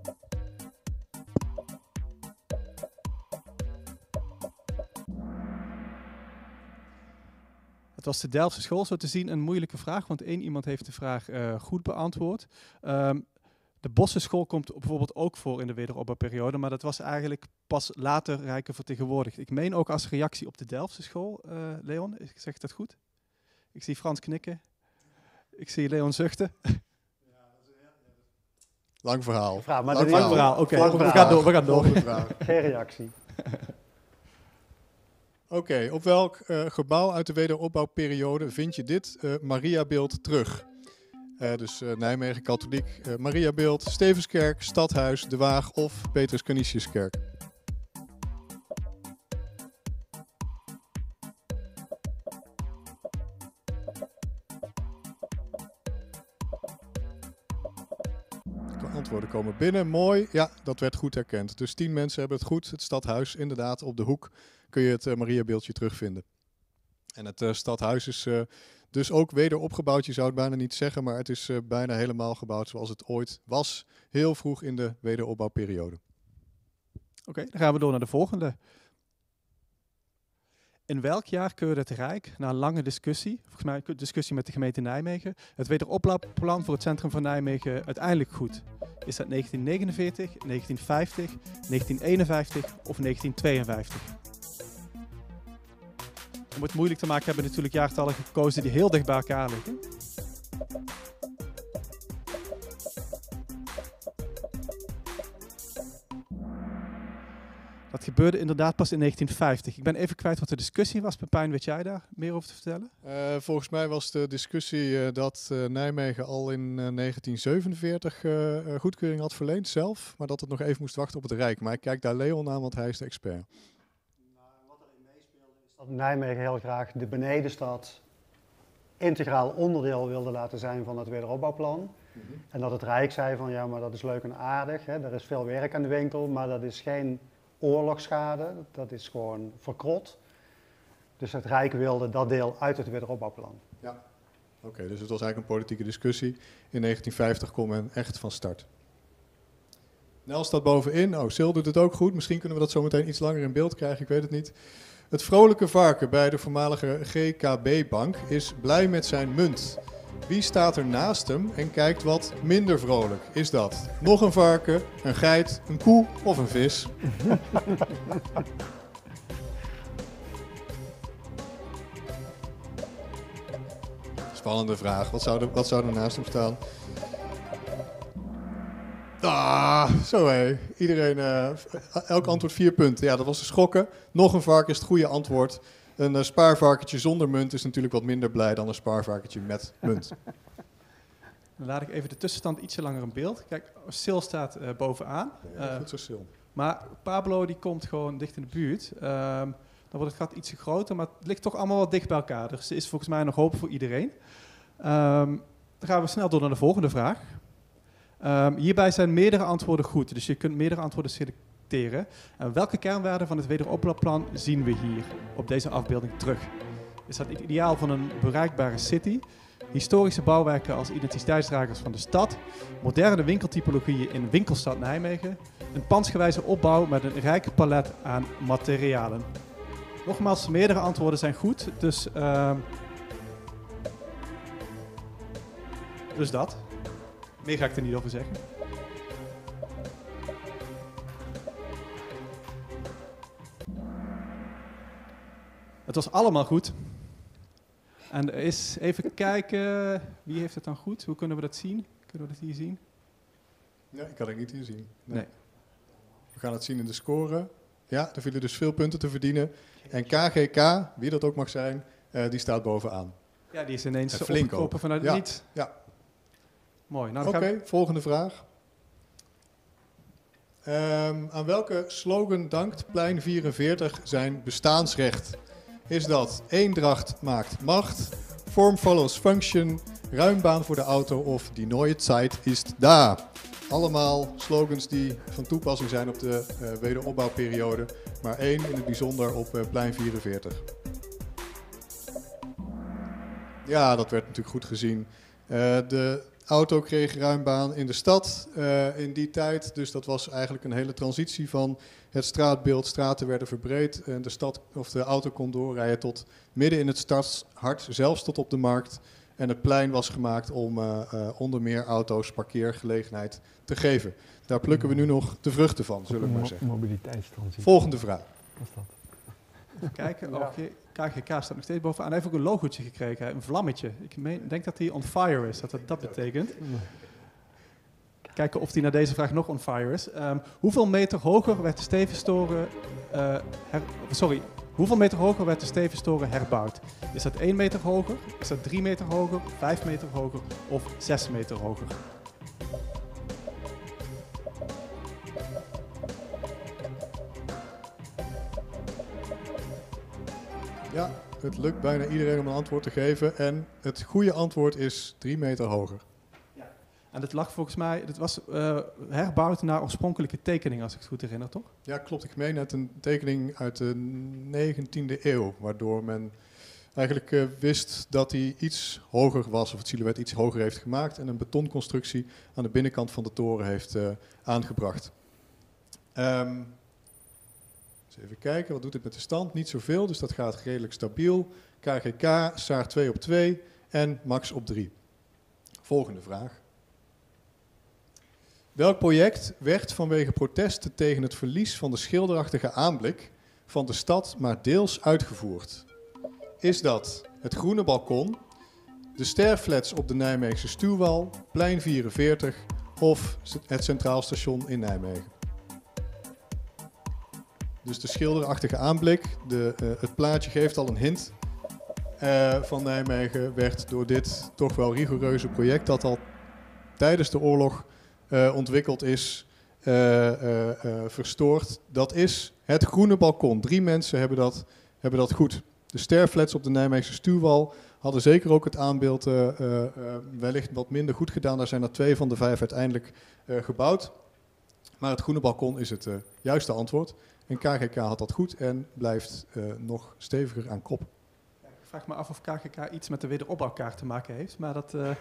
Het was de Delftse school, zo te zien een moeilijke vraag, want één iemand heeft de vraag uh, goed beantwoord. Um, de Bosse school komt bijvoorbeeld ook voor in de wederopbouwperiode, maar dat was eigenlijk pas later rijker vertegenwoordigd. Ik meen ook als reactie op de Delftse school, uh, Leon, zeg ik dat goed? Ik zie Frans knikken. Ik zie Leon zuchten.
Lang verhaal.
Vraag, maar
Lang
verhaal.
verhaal.
Oké, okay. we, we gaan door. We gaan door.
Geen reactie.
Oké, okay, op welk uh, gebouw uit de wederopbouwperiode vind je dit uh, Mariabeeld terug? Uh, dus uh, Nijmegen katholiek, uh, Mariabeeld, Stevenskerk, Stadhuis, De Waag of Petrus Canisiuskerk. De antwoorden komen binnen, mooi. Ja, dat werd goed herkend. Dus tien mensen hebben het goed. Het Stadhuis, inderdaad, op de hoek kun je het uh, Mariabeeldje terugvinden. En het uh, Stadhuis is uh, dus ook weder opgebouwd. Je zou het bijna niet zeggen, maar het is uh, bijna helemaal gebouwd zoals het ooit was. Heel vroeg in de wederopbouwperiode.
Oké, okay, dan gaan we door naar de volgende. In welk jaar keurde het Rijk, na een lange discussie, volgens mij een discussie met de gemeente Nijmegen, het wederopbouwplan voor het centrum van Nijmegen uiteindelijk goed? Is dat negentien negenenveertig, negentien vijftig, negentien eenenvijftig of negentien tweeënvijftig? Om het moeilijk te maken hebben we natuurlijk jaartallen gekozen die heel dicht bij elkaar liggen. Dat gebeurde inderdaad pas in negentien vijftig. Ik ben even kwijt wat de discussie was. Pepijn, weet jij daar meer over te vertellen?
Uh, volgens mij was de discussie uh, dat uh, Nijmegen al in uh, negentien zevenenveertig uh, uh, goedkeuring had verleend zelf. Maar dat het nog even moest wachten op het Rijk. Maar ik kijk daar Leon aan, want hij is de expert.
Dat Nijmegen heel graag de benedenstad integraal onderdeel wilde laten zijn van het wederopbouwplan. Mm-hmm. En dat het Rijk zei van ja, maar dat is leuk en aardig. Hè. Er is veel werk aan de winkel, maar dat is geen oorlogsschade. Dat is gewoon verkrot. Dus het Rijk wilde dat deel uit het wederopbouwplan.
Ja, oké. Okay, dus het was eigenlijk een politieke discussie. In negentien vijftig kwam men echt van start. Nel staat bovenin. Oh, Sil doet het ook goed. Misschien kunnen we dat zo meteen iets langer in beeld krijgen. Ik weet het niet. Het vrolijke varken bij de voormalige G K B-bank is blij met zijn munt. Wie staat er naast hem en kijkt wat minder vrolijk? Is dat nog een varken, een geit, een koe of een vis? Spannende vraag. Wat zou er, wat zou er naast hem staan? Ah, zo hé. Iedereen, uh, elk antwoord vier punten. Ja, dat was te schokken. Nog een varken is het goede antwoord. Een uh, spaarvarkentje zonder munt is natuurlijk wat minder blij dan een spaarvarkentje met munt.
Dan laat ik even de tussenstand ietsje langer in beeld. Kijk, Sil staat uh, bovenaan.
Ja,
uh,
goed zo Sil.
Maar Pablo die komt gewoon dicht in de buurt. Um, dan wordt het gat ietsje groter, maar het ligt toch allemaal wat dicht bij elkaar. Dus er is volgens mij nog hoop voor iedereen. Um, dan gaan we snel door naar de volgende vraag. Um, hierbij zijn meerdere antwoorden goed, dus je kunt meerdere antwoorden selecteren. En welke kernwaarden van het wederopbouwplan zien we hier op deze afbeelding terug? Is dat het ideaal van een bereikbare city, historische bouwwerken als identiteitsdragers van de stad, moderne winkeltypologieën in winkelstad Nijmegen, een pansgewijze opbouw met een rijk palet aan materialen? Nogmaals, meerdere antwoorden zijn goed, dus, uh, dus dat. Meer ga ik er niet over zeggen. Het was allemaal goed. En er is, even kijken, wie heeft het dan goed? Hoe kunnen we dat zien? Kunnen we dat hier zien?
Ja, ik kan het niet hier zien. Nee.
Nee.
We gaan het zien in de score. Ja, er vielen dus veel punten te verdienen. En K G K, wie dat ook mag zijn, uh, die staat bovenaan.
Ja, die is ineens
flink
opgekomen vanuit het
ja.
niets.
Ja.
Mooi. Nou,
Oké, okay,
we...
volgende vraag. Um, aan welke slogan dankt Plein vierenveertig zijn bestaansrecht? Is dat eendracht maakt macht, form follows function, ruim baan voor de auto of die neue Zeit ist da? allemaal slogans die van toepassing zijn op de uh, wederopbouwperiode, maar één in het bijzonder op uh, plein vierenveertig. Ja, dat werd natuurlijk goed gezien. Uh, de auto kreeg ruim baan in de stad uh, in die tijd, dus dat was eigenlijk een hele transitie van het straatbeeld. Straten werden verbreed en de, stad, of de auto kon doorrijden tot midden in het stadshart, zelfs tot op de markt. En het plein was gemaakt om uh, uh, onder meer auto's parkeergelegenheid te geven. Daar plukken we nu nog de vruchten van, zullen we maar zeggen.
Mobiliteitstransitie.
Volgende vraag.
Wat is dat?
Even kijken, ja. oh, K G K staat nog steeds bovenaan. Hij heeft ook een logootje gekregen, een vlammetje. Ik meen, denk dat hij on fire is, dat het dat betekent. Kijken of hij naar deze vraag nog on fire is. Um, hoeveel meter hoger werd de Stevenstoren... Uh, her, sorry, hoeveel meter hoger werd de Stevenstoren herbouwd? Is dat één meter hoger? Is dat drie meter hoger? vijf meter hoger? Of zes meter hoger?
Ja, het lukt bijna iedereen om een antwoord te geven. En het goede antwoord is drie meter hoger.
Ja. En dat lag volgens mij, dat was uh, herbouwd naar oorspronkelijke tekening, als ik het goed herinner, toch?
Ja, klopt. Ik meen net een tekening uit de negentiende eeuw, waardoor men eigenlijk uh, wist dat hij iets hoger was, of het silhouet iets hoger heeft gemaakt en een betonconstructie aan de binnenkant van de toren heeft uh, aangebracht. Um, Even kijken, wat doet dit met de stand? Niet zoveel, dus dat gaat redelijk stabiel. K G K, Saar twee op twee en Max op drie. Volgende vraag. Welk project werd vanwege protesten tegen het verlies van de schilderachtige aanblik van de stad maar deels uitgevoerd? Is dat het Groene Balkon, de Sterflats op de Nijmeegse Stuwwal, plein vierenveertig of het Centraal Station in Nijmegen? Dus de schilderachtige aanblik, de, uh, het plaatje geeft al een hint uh, van Nijmegen, werd door dit toch wel rigoureuze project dat al tijdens de oorlog uh, ontwikkeld is, uh, uh, uh, verstoord. Dat is het Groene Balkon. Drie mensen hebben dat, hebben dat goed. De Sterflats op de Nijmeegse Stuwwal hadden zeker ook het aanbeeld uh, uh, uh, wellicht wat minder goed gedaan. Daar zijn er twee van de vijf uiteindelijk uh, gebouwd. Maar het Groene Balkon is het uh, juiste antwoord. En K G K had dat goed en blijft uh, nog steviger aan kop.
Ik vraag me af of K G K iets met de wederopbouwkaart te maken heeft, maar dat... Uh,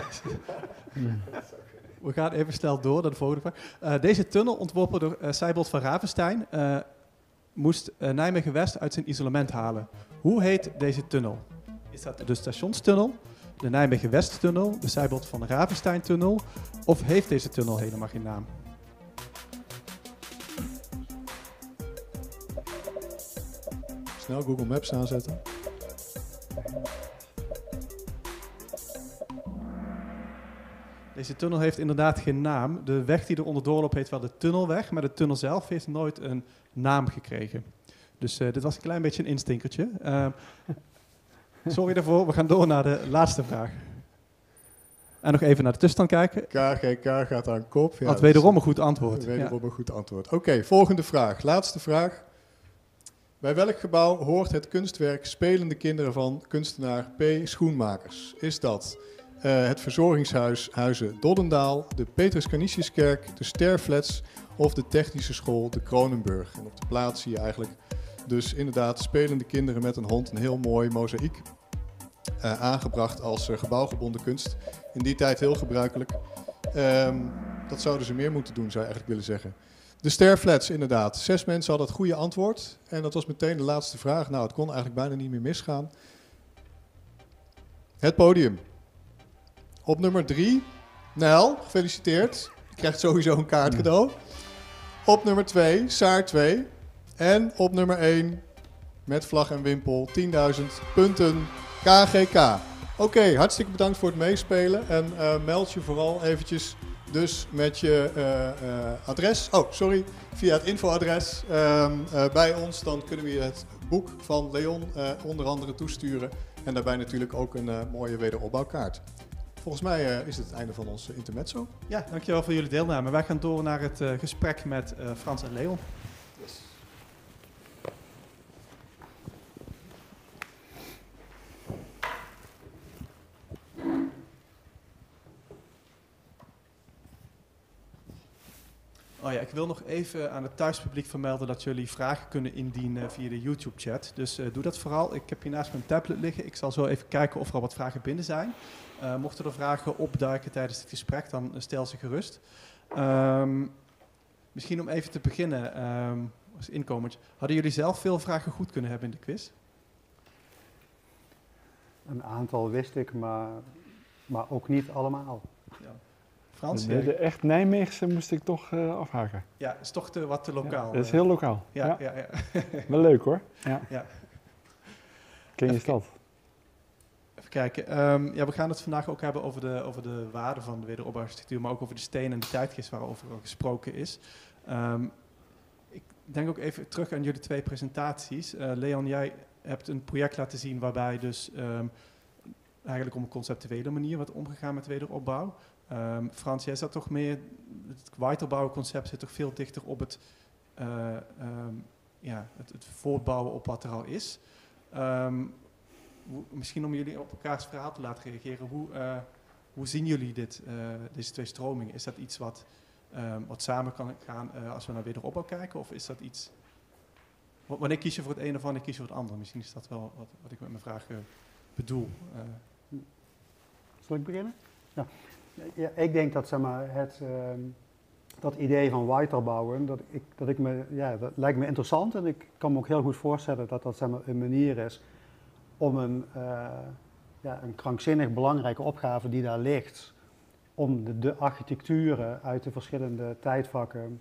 we gaan even snel door naar de volgende vraag. Uh, deze tunnel, ontworpen door uh, Seibold van Ravenstein, uh, moest uh, Nijmegen-West uit zijn isolement halen. Hoe heet deze tunnel? Is dat de Stationstunnel, de Nijmegen-West-tunnel, de Seibold van Ravenstein-tunnel, of heeft deze tunnel helemaal geen naam?
Snel Google Maps aanzetten.
Deze tunnel heeft inderdaad geen naam. De weg die er onderdoor loopt heet wel de Tunnelweg, maar de tunnel zelf heeft nooit een naam gekregen. Dus uh, dit was een klein beetje een instinkertje. Uh, sorry daarvoor, we gaan door naar de laatste vraag. En nog even naar de tussenstand kijken.
K G K gaat aan kop. Ja,
Had wederom een goed antwoord.
Wederom
ja.
een goed antwoord. Oké, okay, volgende vraag. Laatste vraag. Bij welk gebouw hoort het kunstwerk Spelende Kinderen van kunstenaar P. Schoenmakers? Is dat uh, het verzorgingshuis Huizen Doddendaal, de Petrus Canisiuskerk, de Sterflats of de technische school de Kronenburg? En op de plaats zie je eigenlijk dus inderdaad spelende kinderen met een hond, een heel mooi mozaïek uh, aangebracht als uh, gebouwgebonden kunst. In die tijd heel gebruikelijk. Um, dat zouden ze meer moeten doen, zou je eigenlijk willen zeggen. De Sterflats, inderdaad. Zes mensen hadden het goede antwoord. En dat was meteen de laatste vraag. Nou, het kon eigenlijk bijna niet meer misgaan. Het podium. Op nummer drie, Nel, gefeliciteerd. Je krijgt sowieso een kaart cadeau. Op nummer twee, Saar twee. En op nummer één, met vlag en wimpel, tienduizend punten, K G K. Oké, okay, hartstikke bedankt voor het meespelen. En uh, meld je vooral eventjes dus met je uh, uh, adres, oh sorry, via het infoadres um, uh, bij ons. Dan kunnen we je het boek van Leon uh, onder andere toesturen. En daarbij natuurlijk ook een uh, mooie wederopbouwkaart. Volgens mij uh, is het het einde van ons uh, intermezzo.
Ja, dankjewel voor jullie deelname. Wij gaan door naar het uh, gesprek met uh, Frans en Leon.
Yes.
Oh ja, ik wil nog even aan het thuispubliek vermelden dat jullie vragen kunnen indienen via de YouTube-chat. Dus uh, doe dat vooral. Ik heb hier naast mijn tablet liggen. Ik zal zo even kijken of er al wat vragen binnen zijn. Uh, mochten er vragen opduiken tijdens dit gesprek, dan uh, stel ze gerust. Um, misschien om even te beginnen, um, als inkomend. Hadden jullie zelf veel vragen goed kunnen hebben in de quiz?
Een aantal wist ik, maar, maar ook niet allemaal.
Ja. Frans?
De, de echt Nijmeegse moest ik toch uh, afhaken.
Ja, is toch te, wat te lokaal.
Ja, dat is heel lokaal.
Ja,
ja.
ja, ja.
Wel leuk hoor. Ja.
Ja.
Ken je stad?
Even kijken. Um, ja, we gaan het vandaag ook hebben over de, over de waarde van de wederopbouwarchitectuur, maar ook over de steen en de tijdgeest waarover al gesproken is. Um, ik denk ook even terug aan jullie twee presentaties. Uh, Leon, jij hebt een project laten zien waarbij dus um, eigenlijk op een conceptuele manier wordt omgegaan met wederopbouw. Um, Frans, jij zat toch meer, het weiterbouwconcept zit toch veel dichter op het, uh, um, ja, het, het voortbouwen op wat er al is. Um, hoe, misschien om jullie op elkaars verhaal te laten reageren, hoe, uh, hoe zien jullie dit, uh, deze twee stromingen? Is dat iets wat, um, wat samen kan gaan uh, als we naar wederopbouw kijken? Of is dat iets, wanneer kies je voor het een of wanneer kies je voor het ander? Misschien is dat wel wat, wat ik met mijn vraag uh, bedoel. Uh.
Zal ik beginnen? Ja. Ja, ik denk dat, zeg maar, het, uh, dat idee van weiterbouwen, dat ik, dat ik me, ja, dat lijkt me interessant en ik kan me ook heel goed voorstellen dat dat, zeg maar, een manier is om een, uh, ja, een krankzinnig belangrijke opgave die daar ligt, om de, de architecturen uit de verschillende tijdvakken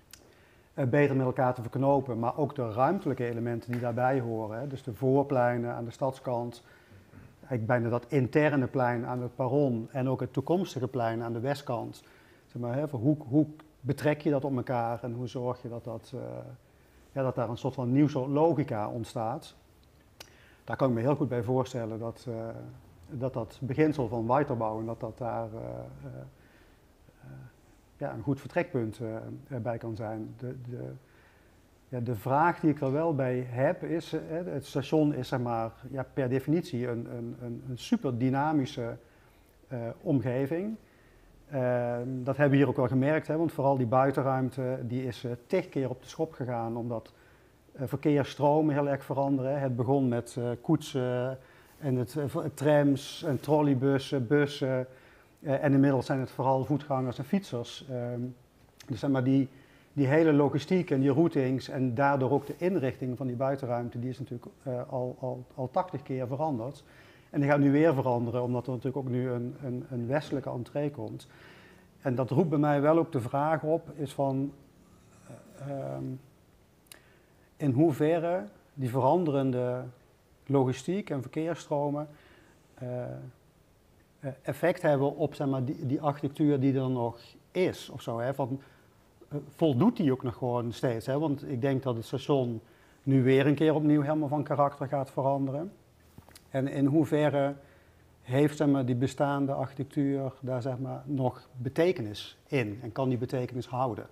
uh, beter met elkaar te verknopen, maar ook de ruimtelijke elementen die daarbij horen, hè, dus de voorpleinen aan de stadskant, eigenlijk bijna dat interne plein aan het perron en ook het toekomstige plein aan de westkant. Zeg maar, hè, hoe, hoe betrek je dat op elkaar en hoe zorg je dat, dat, uh, ja, dat daar een soort van nieuw soort logica ontstaat. Daar kan ik me heel goed bij voorstellen dat uh, dat, dat beginsel van weiterbouwen, dat dat daar uh, uh, uh, ja, een goed vertrekpunt uh, bij kan zijn. De, de, Ja, de vraag die ik er wel bij heb is, hè, het station is, zeg maar, ja, per definitie een, een, een, een super dynamische uh, omgeving. Uh, dat hebben we hier ook wel gemerkt, hè, want vooral die buitenruimte die is uh, tig keer op de schop gegaan omdat uh, verkeersstromen heel erg veranderen. Het begon met uh, koetsen en het, uh, trams en trolleybussen, bussen uh, en inmiddels zijn het vooral voetgangers en fietsers. Uh, dus zeg maar die Die hele logistiek en die routings en daardoor ook de inrichting van die buitenruimte, die is natuurlijk uh, al, al, al tachtig keer veranderd. En die gaat nu weer veranderen, omdat er natuurlijk ook nu een, een, een westelijke entree komt. En dat roept bij mij wel ook de vraag op, is van uh, um, in hoeverre die veranderende logistiek en verkeersstromen uh, uh, effect hebben op, zeg maar, die, die architectuur die er nog is, of zo, hè, van, voldoet die ook nog gewoon steeds? Hè? Want ik denk dat het station nu weer een keer opnieuw helemaal van karakter gaat veranderen. En in hoeverre heeft, zeg maar, die bestaande architectuur daar, zeg maar, nog betekenis in? En kan die betekenis houden?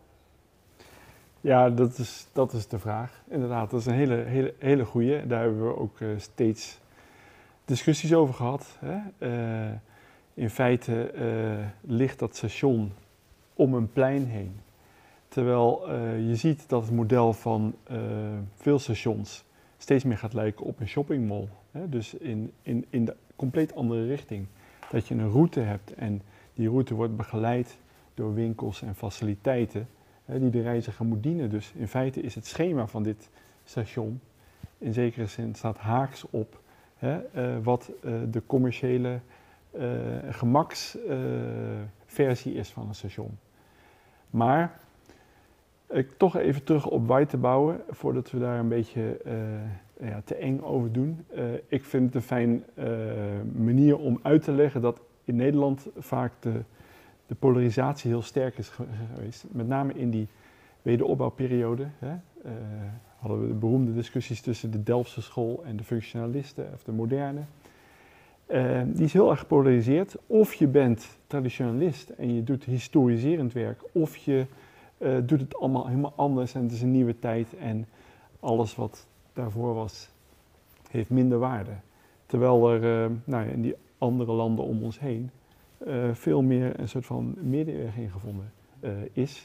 Ja, dat is, dat is de vraag. Inderdaad, dat is een hele, hele, hele goeie. Daar hebben we ook uh, steeds discussies over gehad. Hè? Uh, in feite uh, ligt dat station om een plein heen. Terwijl uh, je ziet dat het model van uh, veel stations steeds meer gaat lijken op een shoppingmall. Hè? Dus in, in, in de compleet andere richting. Dat je een route hebt en die route wordt begeleid door winkels en faciliteiten hè, die de reiziger moet dienen. Dus in feite is het schema van dit station in zekere zin staat haaks op hè, uh, wat uh, de commerciële uh, gemaksversie uh, is van een station. Maar ik toch even terug op weiterbouwen, voordat we daar een beetje uh, ja, te eng over doen. Uh, ik vind het een fijn uh, manier om uit te leggen dat in Nederland vaak de, de polarisatie heel sterk is geweest. Met name in die wederopbouwperiode hè, uh, hadden we de beroemde discussies tussen de Delftse school en de functionalisten of de moderne. Uh, die is heel erg gepolariseerd. Of je bent traditionalist en je doet historiserend werk, of je uh, doet het allemaal helemaal anders en het is een nieuwe tijd en alles wat daarvoor was, heeft minder waarde. Terwijl er uh, nou ja, in die andere landen om ons heen uh, veel meer een soort van middenweg in gevonden uh, is.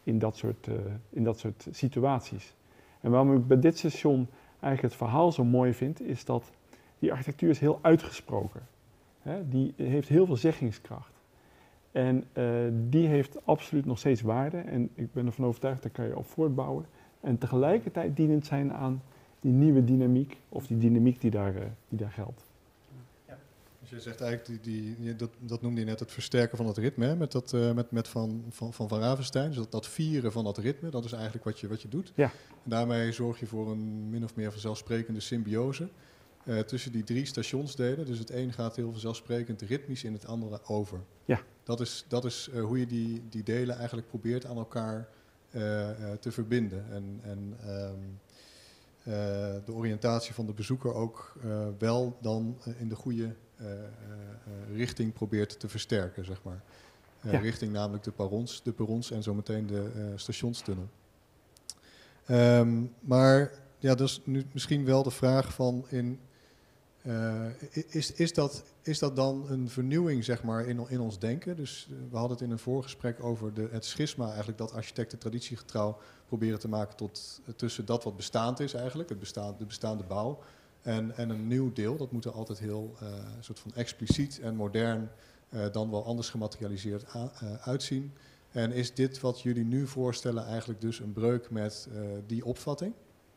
in dat soort, uh, in dat soort situaties. En waarom ik bij dit station eigenlijk het verhaal zo mooi vind, is dat die architectuur is heel uitgesproken. Hè? Die heeft heel veel zeggingskracht. En uh, die heeft absoluut nog steeds waarde. En ik ben ervan overtuigd, daar kan je op voortbouwen. En tegelijkertijd dienend zijn aan die nieuwe dynamiek, of die dynamiek die daar, uh, die daar geldt.
Ja. Dus je zegt eigenlijk, die, die, dat, dat noemde je net het versterken van het ritme, hè? Met, dat, uh, met, met van, van, van Van Ravenstein. Dus dat, dat vieren van dat ritme, dat is eigenlijk wat je, wat je doet.
Ja.
En daarmee zorg je voor een min of meer vanzelfsprekende symbiose uh, tussen die drie stationsdelen. Dus het een gaat heel vanzelfsprekend ritmisch in het andere over.
Ja.
Dat is, dat is uh, hoe je die, die delen eigenlijk probeert aan elkaar uh, uh, te verbinden. En, en um, uh, de oriëntatie van de bezoeker ook uh, wel dan uh, in de goede uh, uh, richting probeert te versterken, zeg maar. Uh,
ja.
Richting namelijk de perrons, de perrons en zometeen de uh, stationstunnel. Um, maar ja, dat is nu misschien wel de vraag van in... Uh, is, is, dat, is dat dan een vernieuwing, zeg maar, in, in ons denken? Dus uh, we hadden het in een voorgesprek over de, het schisma eigenlijk, dat architecten traditiegetrouw proberen te maken tot, uh, tussen dat wat bestaand is eigenlijk, het bestaand, de bestaande bouw, en, en een nieuw deel. Dat moet er altijd heel uh, soort van expliciet en modern, uh, dan wel anders gematerialiseerd a, uh, uitzien. En is dit wat jullie nu voorstellen eigenlijk dus een breuk met uh, die opvatting?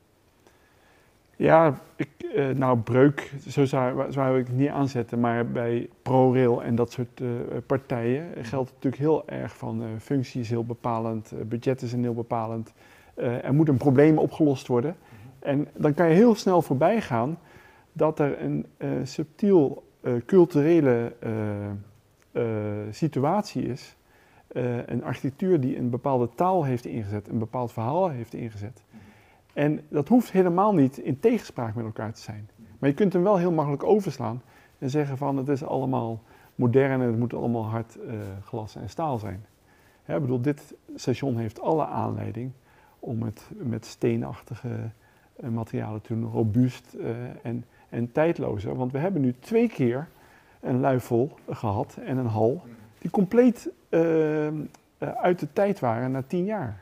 Ja, ik, uh, nou breuk, zo zou, zou ik het niet aanzetten, maar bij ProRail en dat soort uh, partijen geldt het natuurlijk heel erg van uh, functie is heel bepalend, uh, budget is heel bepalend, uh, er moet een probleem opgelost worden. En dan kan je heel snel voorbij gaan dat er een uh, subtiel uh, culturele uh, uh, situatie is, uh, een architectuur die een bepaalde taal heeft ingezet, een bepaald verhaal heeft ingezet. En dat hoeft helemaal niet in tegenspraak met elkaar te zijn. Maar je kunt hem wel heel makkelijk overslaan en zeggen van het is allemaal modern en het moet allemaal hard uh, glas en staal zijn. Ja, ik bedoel, dit station heeft alle aanleiding om het met steenachtige uh, materialen te doen, robuust uh, en, en tijdlozer. Want we hebben nu twee keer een luifel gehad en een hal die compleet uh, uh, uit de tijd waren na tien jaar.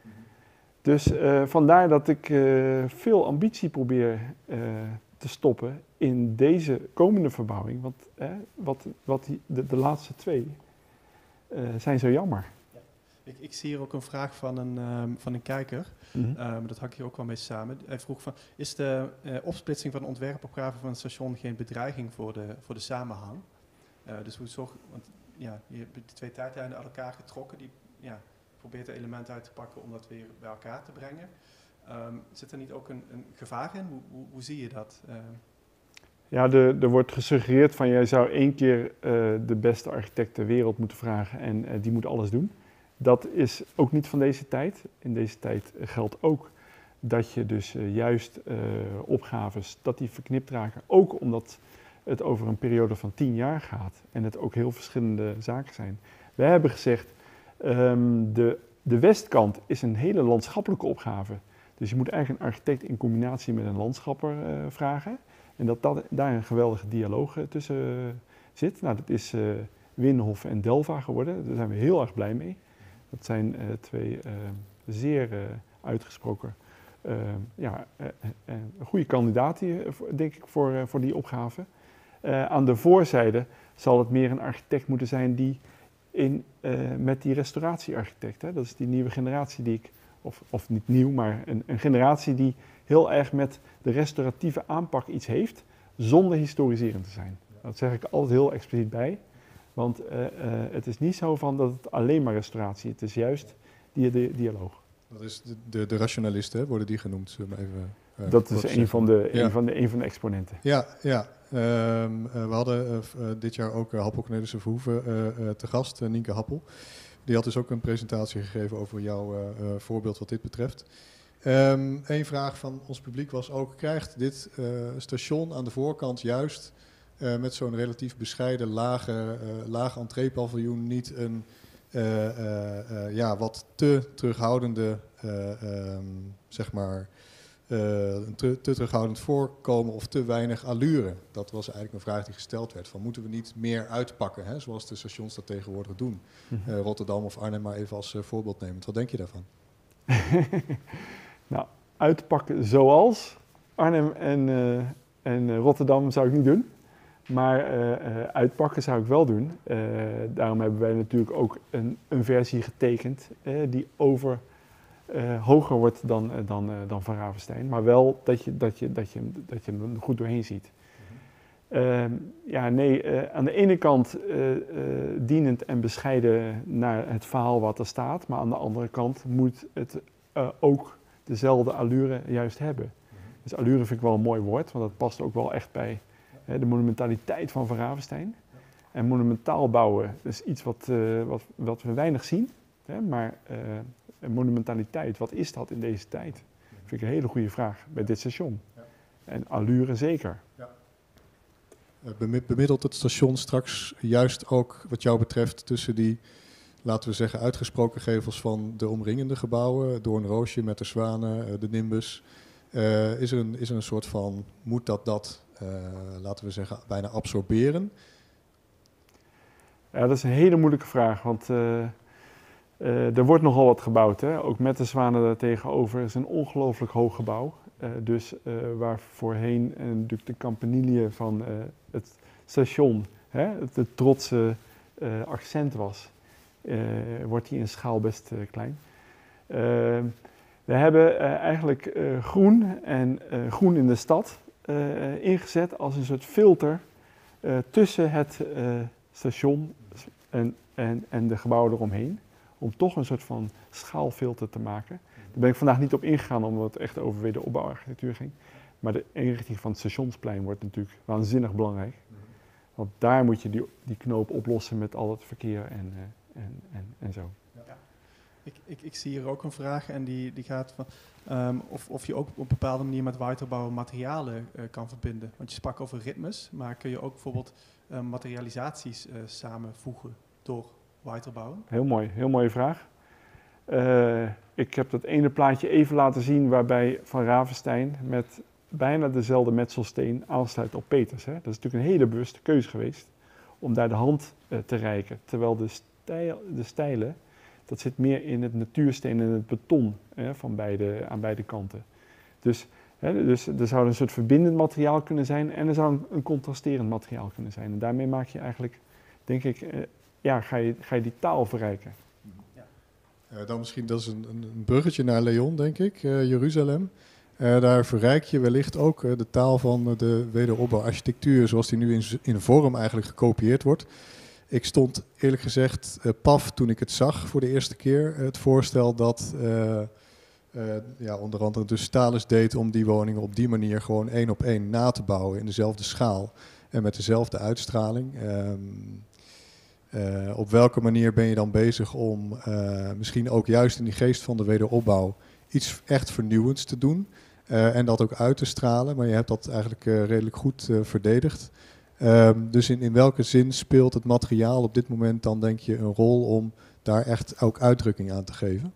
Dus uh, vandaar dat ik uh, veel ambitie probeer uh, te stoppen in deze komende verbouwing. Want eh, wat, wat die, de, de laatste twee uh, zijn zo jammer.
Ja. Ik, ik zie hier ook een vraag van een, um, van een kijker. Mm-hmm. um, dat hangt hier ook wel mee samen. Hij vroeg van, is de uh, opsplitsing van de ontwerpopgave van het station geen bedreiging voor de, voor de samenhang? Uh, dus hoe zorg, want ja, je hebt de twee tijdlijnen uit elkaar getrokken. Die, ja, probeert er elementen uit te pakken om dat weer bij elkaar te brengen. Um, zit er niet ook een, een gevaar in? Hoe, hoe, hoe zie je dat? Uh,
Ja, er, er wordt gesuggereerd van jij zou één keer uh, de beste architect ter wereld moeten vragen en uh, die moet alles doen. Dat is ook niet van deze tijd. In deze tijd geldt ook dat je dus uh, juist uh, opgaves, dat die verknipt raken. Ook omdat het over een periode van tien jaar gaat en het ook heel verschillende zaken zijn. Wij hebben gezegd, um, de, de westkant is een hele landschappelijke opgave. Dus je moet eigenlijk een architect in combinatie met een landschapper uh, vragen. En dat, dat daar een geweldige dialoog uh, tussen uh, zit. Nou, dat is uh, Winhof en Delva geworden. Daar zijn we heel erg blij mee. Dat zijn uh, twee uh, zeer uh, uitgesproken, uh, ja, uh, uh, goede kandidaten, denk ik, voor, uh, voor die opgave. Uh, aan de voorzijde zal het meer een architect moeten zijn die in, uh, met die restauratiearchitect, hè, dat is die nieuwe generatie die ik, of, of niet nieuw, maar een, een generatie die heel erg met de restauratieve aanpak iets heeft, zonder historiserend te zijn. Dat zeg ik altijd heel expliciet bij, want uh, uh, het is niet zo van dat het alleen maar restauratie is, het is juist die, die dialoog.
Dat is de, de, de rationalisten, hè, worden die genoemd, zullen we even... Uh,
dat is een van, de,
ja.
een, van de, een van de exponenten.
Ja, ja. Um, uh, we hadden uh, uh, dit jaar ook uh, Happel Cornelissen Verhoeven uh, uh, te gast, uh, Nienke Happel. Die had dus ook een presentatie gegeven over jouw uh, uh, voorbeeld wat dit betreft. Um, Eén vraag van ons publiek was ook, krijgt dit uh, station aan de voorkant juist uh, met zo'n relatief bescheiden lage, uh, laag entreepaviljoen niet een uh, uh, uh, ja, wat te terughoudende uh, um, zeg maar, uh, een te, te terughoudend voorkomen of te weinig allure? Dat was eigenlijk een vraag die gesteld werd. Van, moeten we niet meer uitpakken, hè, zoals de stations dat tegenwoordig doen?
Mhm.
Uh, Rotterdam of Arnhem maar even als uh, voorbeeld nemen. Wat denk je daarvan?
Nou, uitpakken zoals Arnhem en, uh, en Rotterdam zou ik niet doen. Maar uh, uh, uitpakken zou ik wel doen. Uh, daarom hebben wij natuurlijk ook een, een versie getekend uh, die over uh, hoger wordt dan, uh, dan, uh, dan Van Ravestein. Maar wel dat je, dat je, dat je, dat je hem goed doorheen ziet. Uh, ja, nee, uh, aan de ene kant uh, uh, dienend en bescheiden naar het verhaal wat er staat. Maar aan de andere kant moet het uh, ook dezelfde allure juist hebben. Dus allure vind ik wel een mooi woord, want dat past ook wel echt bij de monumentaliteit van Van Ravestein. En monumentaal bouwen is iets wat, uh, wat, wat we weinig zien. Hè? Maar uh, monumentaliteit, wat is dat in deze tijd? Vind ik een hele goede vraag bij dit station. Ja. En allure zeker.
Ja. Uh, bemiddelt het station straks juist ook wat jou betreft tussen die, laten we zeggen, uitgesproken gevels van de omringende gebouwen, Doornroosje met de zwanen, uh, de Nimbus. Uh, is, er een, is er een soort van, moet dat dat Uh, laten we zeggen, bijna absorberen?
Ja, dat is een hele moeilijke vraag, want uh, uh, er wordt nogal wat gebouwd. Hè? Ook met de zwanen daar tegenover is een ongelooflijk hoog gebouw. Uh, dus uh, waar voorheen uh, natuurlijk de campanile van uh, het station, hè, het, het trotse uh, accent was, uh, wordt die in schaal best uh, klein. Uh, we hebben uh, eigenlijk uh, groen en uh, groen in de stad Uh, ingezet als een soort filter uh, tussen het uh, station en, en, en de gebouwen eromheen. Om toch een soort van schaalfilter te maken. Daar ben ik vandaag niet op ingegaan omdat het echt over wederopbouwarchitectuur ging. Maar de inrichting van het stationsplein wordt natuurlijk waanzinnig belangrijk. Want daar moet je die, die knoop oplossen met al het verkeer en, uh, en, en, en zo.
Ja. Ik, ik, ik zie hier ook een vraag en die, die gaat van um, of, of je ook op een bepaalde manier met waterbouw materialen uh, kan verbinden. Want je sprak over ritmes, maar kun je ook bijvoorbeeld uh, materialisaties uh, samenvoegen door waterbouwen?
Heel mooi, heel mooie vraag. Uh, ik heb dat ene plaatje even laten zien waarbij Van Ravestein met bijna dezelfde metselsteen aansluit op Peters. Hè. Dat is natuurlijk een hele bewuste keuze geweest om daar de hand uh, te reiken. Terwijl de, stijl, de stijlen, dat zit meer in het natuursteen en het beton hè, van beide, aan beide kanten. Dus, hè, dus er zou een soort verbindend materiaal kunnen zijn en er zou een, een contrasterend materiaal kunnen zijn. En daarmee maak je eigenlijk, denk ik, uh, ja, ga je, ga je die taal verrijken.
Ja. Uh, dan misschien, dat is een, een bruggetje naar Leon, denk ik, uh, Jeruzalem. Uh, daar verrijk je wellicht ook uh, de taal van uh, de wederopbouwarchitectuur zoals die nu in, in vorm eigenlijk gekopieerd wordt. Ik stond eerlijk gezegd uh, paf toen ik het zag voor de eerste keer. Uh, het voorstel dat uh, uh, ja, onder andere dus Thales deed om die woningen op die manier gewoon één op één na te bouwen in dezelfde schaal en met dezelfde uitstraling. Um, uh, op welke manier ben je dan bezig om uh, misschien ook juist in die geest van de wederopbouw iets echt vernieuwends te doen uh, en dat ook uit te stralen, maar je hebt dat eigenlijk uh, redelijk goed uh, verdedigd. Um, dus in, in welke zin speelt het materiaal op dit moment dan, denk je, een rol om daar echt ook uitdrukking aan te geven?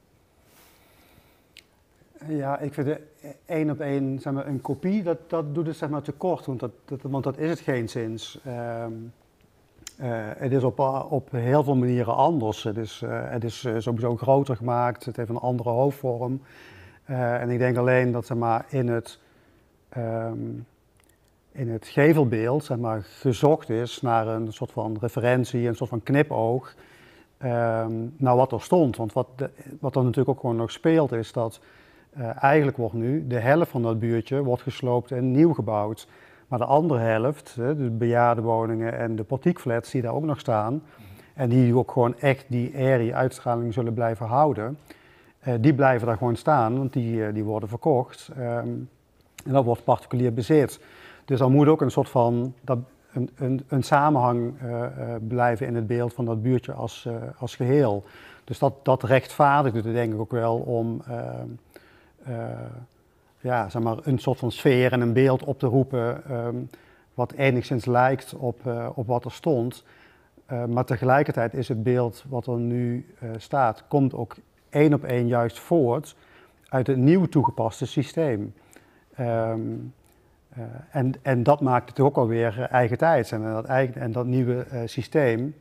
Ja, ik vind de één op één, zeg maar, een kopie, dat, dat doet het zeg maar tekort, want dat, dat, want dat is het geenszins. Um, uh, het is op, op heel veel manieren anders. Het is, uh, het is uh, sowieso groter gemaakt, het heeft een andere hoofdvorm. Uh, en ik denk alleen dat, zeg maar, in het... Um, in het gevelbeeld, zeg maar, gezocht is naar een soort van referentie, een soort van knipoog um, naar wat er stond. Want wat, de, wat er natuurlijk ook gewoon nog speelt is dat uh, eigenlijk wordt nu de helft van dat buurtje wordt gesloopt en nieuw gebouwd. Maar de andere helft, de bejaardenwoningen en de portiekflats die daar ook nog staan en die ook gewoon echt die airy uitstraling zullen blijven houden, uh, die blijven daar gewoon staan, want die, uh, die worden verkocht um, en dat wordt particulier bezit. Dus er moet ook een soort van dat, een, een, een samenhang uh, uh, blijven in het beeld van dat buurtje als, uh, als geheel. Dus dat, dat rechtvaardigt het denk ik ook wel om uh, uh, ja, zeg maar een soort van sfeer en een beeld op te roepen um, wat enigszins lijkt op, uh, op wat er stond. Uh, maar tegelijkertijd is het beeld wat er nu uh, staat, komt ook één op één juist voort uit het nieuw toegepaste systeem. Um, uh, en, en dat maakt het ook alweer uh, eigentijds. En dat, eigen, en dat nieuwe uh, systeem,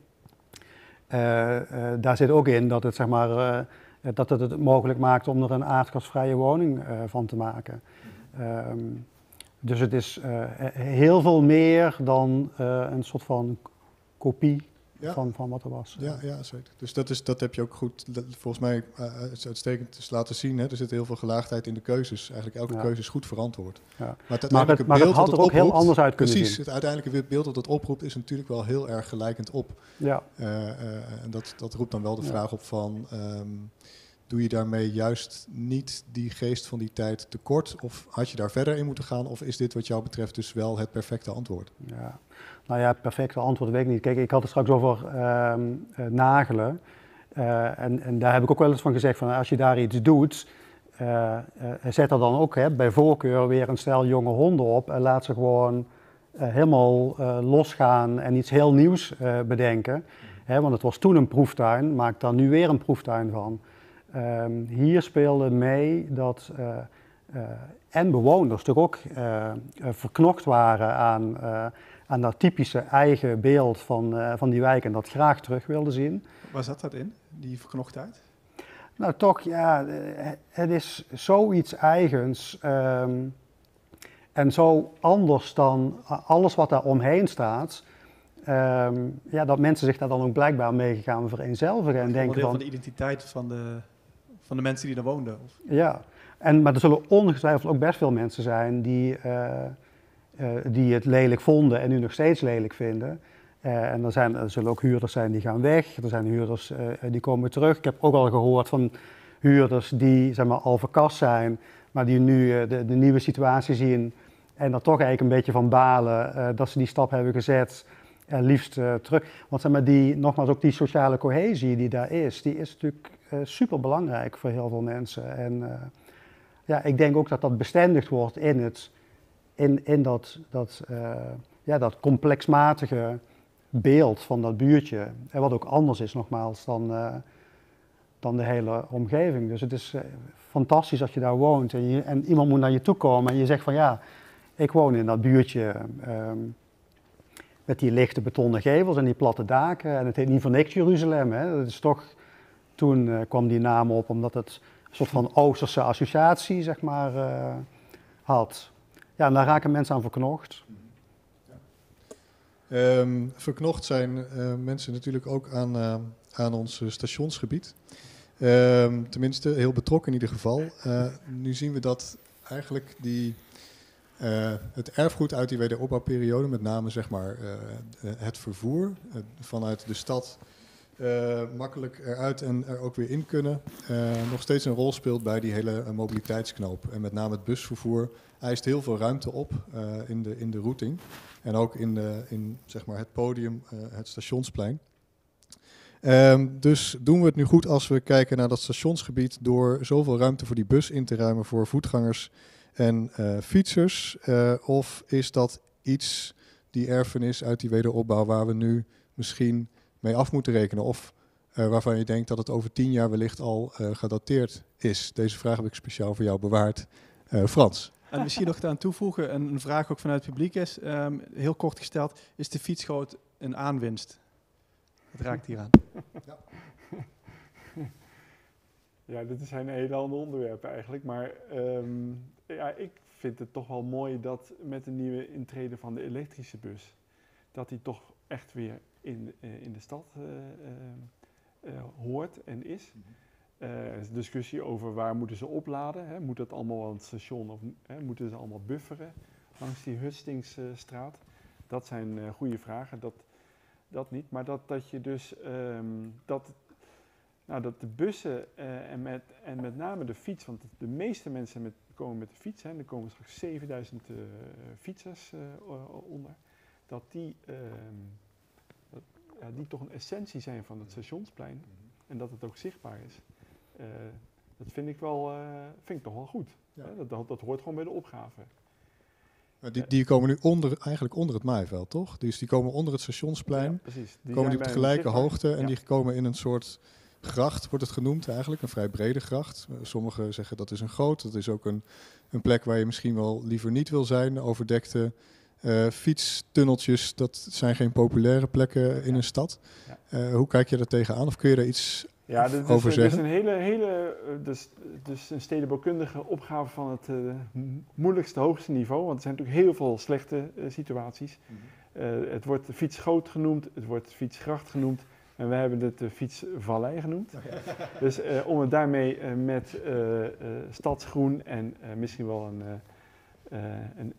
uh, uh, daar zit ook in dat het, zeg maar, uh, dat het het mogelijk maakt om er een aardgasvrije woning uh, van te maken. Um, dus het is uh, heel veel meer dan uh, een soort van kopie. Ja. Van, van wat er was.
Ja, ja, zeker. Dus dat, is, dat heb je ook goed, dat, volgens mij, uh, uitstekend is laten zien. Hè? Er zit heel veel gelaagdheid in de keuzes. Eigenlijk elke ja. keuze is goed verantwoord.
Ja.
Maar het,
maar het, maar het had er ook oproept, heel anders uit kunnen
precies,
zien.
Het uiteindelijke beeld dat het oproept is natuurlijk wel heel erg gelijkend op.
Ja.
Uh, uh, en dat, dat roept dan wel de
ja.
vraag op van, um, doe je daarmee juist niet die geest van die tijd tekort? Of had je daar verder in moeten gaan? Of is dit wat jou betreft dus wel het perfecte antwoord?
Ja. Nou ja, het perfecte antwoord weet ik niet. Kijk, ik had het straks over uh, uh, nagelen. Uh, en, en daar heb ik ook wel eens van gezegd, van als je daar iets doet, uh, uh, zet er dan ook hè, bij voorkeur weer een stel jonge honden op en laat ze gewoon uh, helemaal uh, losgaan en iets heel nieuws uh, bedenken. Hè, want het was toen een proeftuin, maak daar nu weer een proeftuin van. Um, hier speelde mee dat uh, uh, en bewoners toch ook uh, uh, verknocht waren aan... Uh, aan dat typische eigen beeld van, uh, van die wijk en dat graag terug wilde zien.
Waar zat dat in, die verknochtheid?
Nou toch, ja, het is zoiets eigens um, en zo anders dan alles wat daar omheen staat. Um, ja, dat mensen zich daar dan ook blijkbaar mee gaan vereenzelvigen. En denken
van
van
de identiteit van de, van de mensen die daar woonden. Of?
Ja, en, maar er zullen ongetwijfeld ook best veel mensen zijn die... Uh, Uh, die het lelijk vonden en nu nog steeds lelijk vinden. Uh, en er, zijn, er zullen ook huurders zijn die gaan weg, er zijn huurders uh, die komen terug. Ik heb ook al gehoord van huurders die zeg maar, al verkast zijn, maar die nu uh, de, de nieuwe situatie zien en er toch eigenlijk een beetje van balen uh, dat ze die stap hebben gezet en liefst uh, terug. Want zeg maar, die, nogmaals ook die sociale cohesie die daar is, die is natuurlijk uh, super belangrijk voor heel veel mensen. En uh, ja, ik denk ook dat dat bestendigd wordt in het In, in dat, dat, uh, ja, dat complexmatige beeld van dat buurtje. En wat ook anders is nogmaals dan, uh, dan de hele omgeving. Dus het is uh, fantastisch als je daar woont en, je, en iemand moet naar je toe komen en je zegt van ja, ik woon in dat buurtje um, met die lichte betonnen gevels en die platte daken. En het heet niet voor niks Jeruzalem. Hè. Dat is toch, toen uh, kwam die naam op omdat het een soort van Oosterse associatie zeg maar, uh, had. Ja, en daar raken mensen aan verknocht.
Ja. Um, verknocht zijn uh, mensen natuurlijk ook aan, uh, aan ons stationsgebied. Um, tenminste, heel betrokken in ieder geval. Uh, nu zien we dat eigenlijk die, uh, het erfgoed uit die wederopbouwperiode, met name zeg maar, uh, het vervoer uh, vanuit de stad, uh, makkelijk eruit en er ook weer in kunnen, uh, nog steeds een rol speelt bij die hele uh, mobiliteitsknoop. En met name het busvervoer eist heel veel ruimte op uh, in, de, in de routing en ook in, de, in zeg maar het podium, uh, het stationsplein. Um, dus doen we het nu goed als we kijken naar dat stationsgebied door zoveel ruimte voor die bus in te ruimen voor voetgangers en uh, fietsers? Uh, of is dat iets, die erfenis uit die wederopbouw, waar we nu misschien mee af moeten rekenen? Of uh, waarvan je denkt dat het over tien jaar wellicht al uh, gedateerd is? Deze vraag heb ik speciaal voor jou bewaard. Uh, Frans.
En misschien nog aan toevoegen, en een vraag ook vanuit het publiek is, um, heel kort gesteld, is de fietsgoot een aanwinst? Dat raakt hier aan.
Ja. Ja, dit zijn hele andere onderwerpen eigenlijk, maar um, ja, ik vind het toch wel mooi dat met de nieuwe intrede van de elektrische bus, dat die toch echt weer in, uh, in de stad uh, uh, uh, hoort en is. Mm-hmm. Uh, er is een discussie over waar moeten ze opladen. Hè? Moet dat allemaal aan het station of hè, moeten ze allemaal bufferen langs die Hustingsstraat? Uh, dat zijn uh, goede vragen, dat, dat niet. Maar dat, dat je dus, um, dat, nou, dat de bussen uh, en, met, en met name de fiets, want de meeste mensen met, komen met de fiets, hè, er komen straks zevenduizend uh, fietsers uh, onder, dat die, uh, dat, ja, die toch een essentie zijn van het stationsplein mm-hmm. en dat het ook zichtbaar is. Uh, dat vind ik, wel, uh, vind ik toch wel goed. Ja. Hè? Dat, dat, dat hoort gewoon bij de opgave.
Maar die, die komen nu onder, eigenlijk onder het maaiveld, toch? Dus die komen onder het stationsplein.
Ja, precies. Die
komen die op de gelijke hoogte en ja. die komen in een soort gracht, wordt het genoemd eigenlijk, een vrij brede gracht. Uh, sommigen zeggen dat is een goot, dat is ook een, een plek waar je misschien wel liever niet wil zijn. Overdekte uh, fietstunneltjes, dat zijn geen populaire plekken in ja. een stad. Ja. Uh, hoe kijk je daar tegenaan of kun je daar iets
ja, dit
over
is,
zeggen?
Ja, dit is een hele, hele dus, dus een stedenbouwkundige opgave van het uh, moeilijkste, hoogste niveau. Want er zijn natuurlijk heel veel slechte uh, situaties. Mm-hmm. uh, het wordt fietsgoot genoemd, het wordt fietsgracht genoemd. En wij hebben het de fietsvallei genoemd. Dus uh, om het daarmee uh, met uh, uh, stadsgroen en uh, misschien wel een, uh, uh, een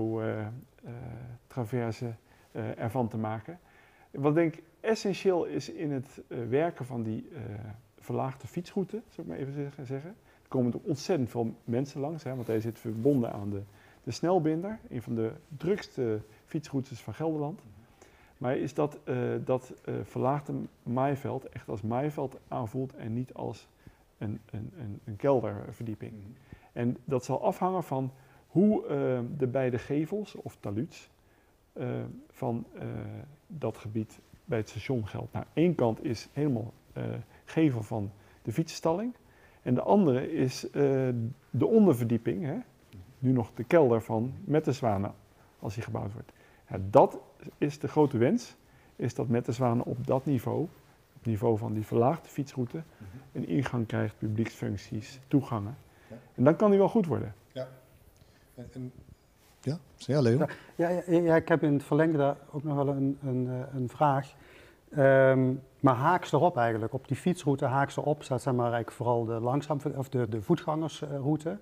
eco-traverse uh, uh, uh, ervan te maken. Wat denk ik essentieel is in het uh, werken van die uh, verlaagde fietsroute, zou ik maar even zeggen. Er komen er ontzettend veel mensen langs, hè, want hij zit verbonden aan de, de snelbinder, een van de drukste fietsroutes van Gelderland. Maar is dat uh, dat uh, verlaagde maaiveld echt als maaiveld aanvoelt en niet als een, een, een, een kelderverdieping. Mm-hmm. En dat zal afhangen van hoe uh, de beide gevels of taluds uh, van uh, dat gebied bij het station geldt. Nou, één kant is helemaal uh, gevel van de fietsenstalling en de andere is uh, de onderverdieping, hè? Nu nog de kelder van Met de Zwanen als die gebouwd wordt. Ja, dat is de grote wens, is dat Met de Zwanen op dat niveau, op het niveau van die verlaagde fietsroute, mm-hmm. een ingang krijgt, publieksfuncties, toegangen. Ja. En dan kan die wel goed worden.
Ja, en, en, ja? ja Leon?
Ja, ja, ja, ik heb in het verlengde daar ook nog wel een, een, een vraag. Um, maar haaks erop eigenlijk, op die fietsroute haaks erop staat zeg maar eigenlijk vooral de, langzaam, of de, de voetgangersroute.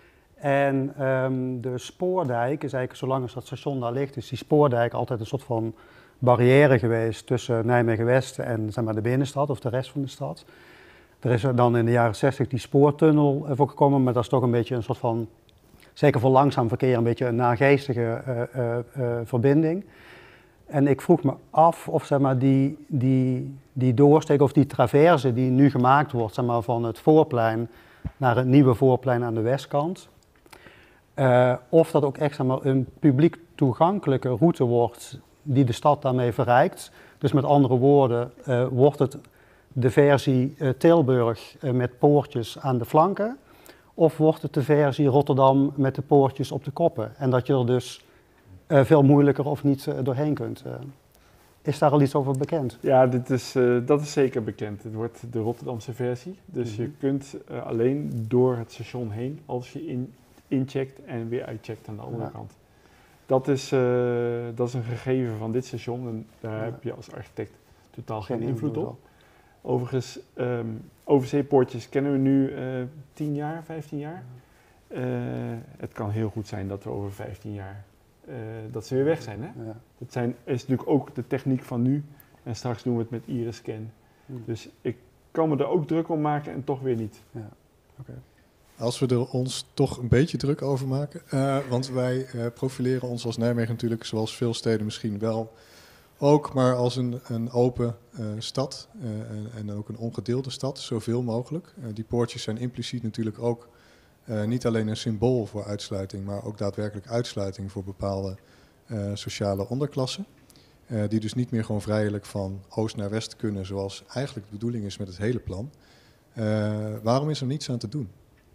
En um, de spoordijk is eigenlijk, zolang als dat station daar ligt, is die spoordijk altijd een soort van barrière geweest tussen Nijmegen-West en zeg maar, de binnenstad of de rest van de stad. Er is er dan in de jaren zestig die spoortunnel voor gekomen, maar dat is toch een beetje een soort van, zeker voor langzaam verkeer, een beetje een nageestige uh, uh, uh, verbinding. En ik vroeg me af of zeg maar, die, die, die doorsteek of die traverse die nu gemaakt wordt zeg maar, van het voorplein naar het nieuwe voorplein aan de westkant, Uh, of dat ook echt zeg maar, een publiek toegankelijke route wordt die de stad daarmee verrijkt. Dus met andere woorden, uh, wordt het de versie uh, Tilburg uh, met poortjes aan de flanken, of wordt het de versie Rotterdam met de poortjes op de koppen. En dat je er dus uh, veel moeilijker of niet uh, doorheen kunt. Uh, is daar al iets over bekend?
Ja, dit is, uh, dat is zeker bekend. Het wordt de Rotterdamse versie. Dus mm-hmm. je kunt uh, alleen door het station heen als je in incheckt en weer uitcheckt aan de andere ja. kant. Dat is, uh, dat is een gegeven van dit station en daar ja. heb je als architect totaal geen, geen invloed op. Overigens, um, overzeepoortjes kennen we nu uh, tien jaar, vijftien jaar. Ja. Uh, het kan heel goed zijn dat we over vijftien jaar, uh, dat ze weer weg zijn. Hè? Ja. Dat zijn, is natuurlijk ook de techniek van nu en straks doen we het met iris-scan. Ja. Dus ik kan me er ook druk om maken en toch weer niet.
Ja. Okay.
Als we er ons toch een beetje druk over maken, uh, want wij uh, profileren ons als Nijmegen natuurlijk, zoals veel steden misschien wel ook, maar als een, een open uh, stad uh, en, en ook een ongedeelde stad, zoveel mogelijk. Uh, die poortjes zijn impliciet natuurlijk ook uh, niet alleen een symbool voor uitsluiting, maar ook daadwerkelijk uitsluiting voor bepaalde uh, sociale onderklassen. Uh, die dus niet meer gewoon vrijelijk van oost naar west kunnen, zoals eigenlijk de bedoeling is met het hele plan. Uh, waarom is er niets aan te doen?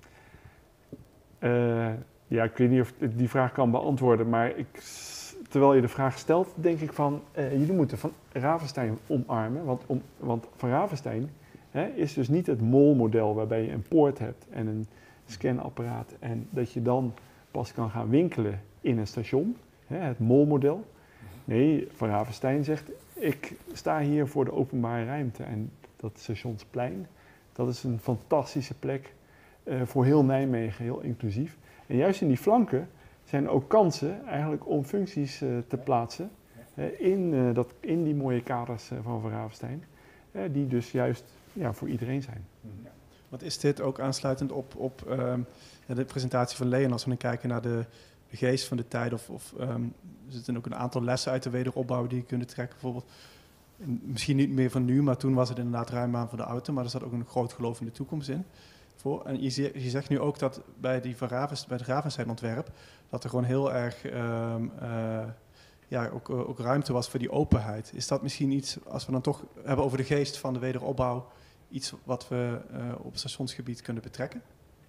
Uh, ja, ik weet niet of ik die vraag kan beantwoorden, maar ik, terwijl je de vraag stelt, denk ik van, uh, jullie moeten Van Ravenstein omarmen, want, om, want Van Ravenstein hè, is dus niet het molmodel waarbij je een poort hebt en een scanapparaat en dat je dan pas kan gaan winkelen in een station, hè, het molmodel. Nee, Van Ravenstein zegt, ik sta hier voor de openbare ruimte en dat stationsplein, dat is een fantastische plek. Uh, voor heel Nijmegen, heel inclusief. En juist in die flanken zijn ook kansen eigenlijk om functies uh, te plaatsen uh, in, uh, dat, in die mooie kaders uh, van Van Ravenstein, uh, die dus juist ja, voor iedereen zijn.
Ja. Want is dit ook aansluitend op, op um, de presentatie van Leon, als we dan kijken naar de, de geest van de tijd, of, of um, er zitten ook een aantal lessen uit de wederopbouw die je kunt trekken, bijvoorbeeld. Misschien niet meer van nu, maar toen was het inderdaad ruim aan voor de auto, maar er zat ook een groot geloof in de toekomst in. Voor. En je, je zegt nu ook dat bij, die van Ravens, bij het Ravenstein-ontwerp, dat er gewoon heel erg um, uh, ja, ook, ook ruimte was voor die openheid. Is dat misschien iets, als we dan toch hebben over de geest van de wederopbouw, iets wat we uh, op stationsgebied kunnen betrekken?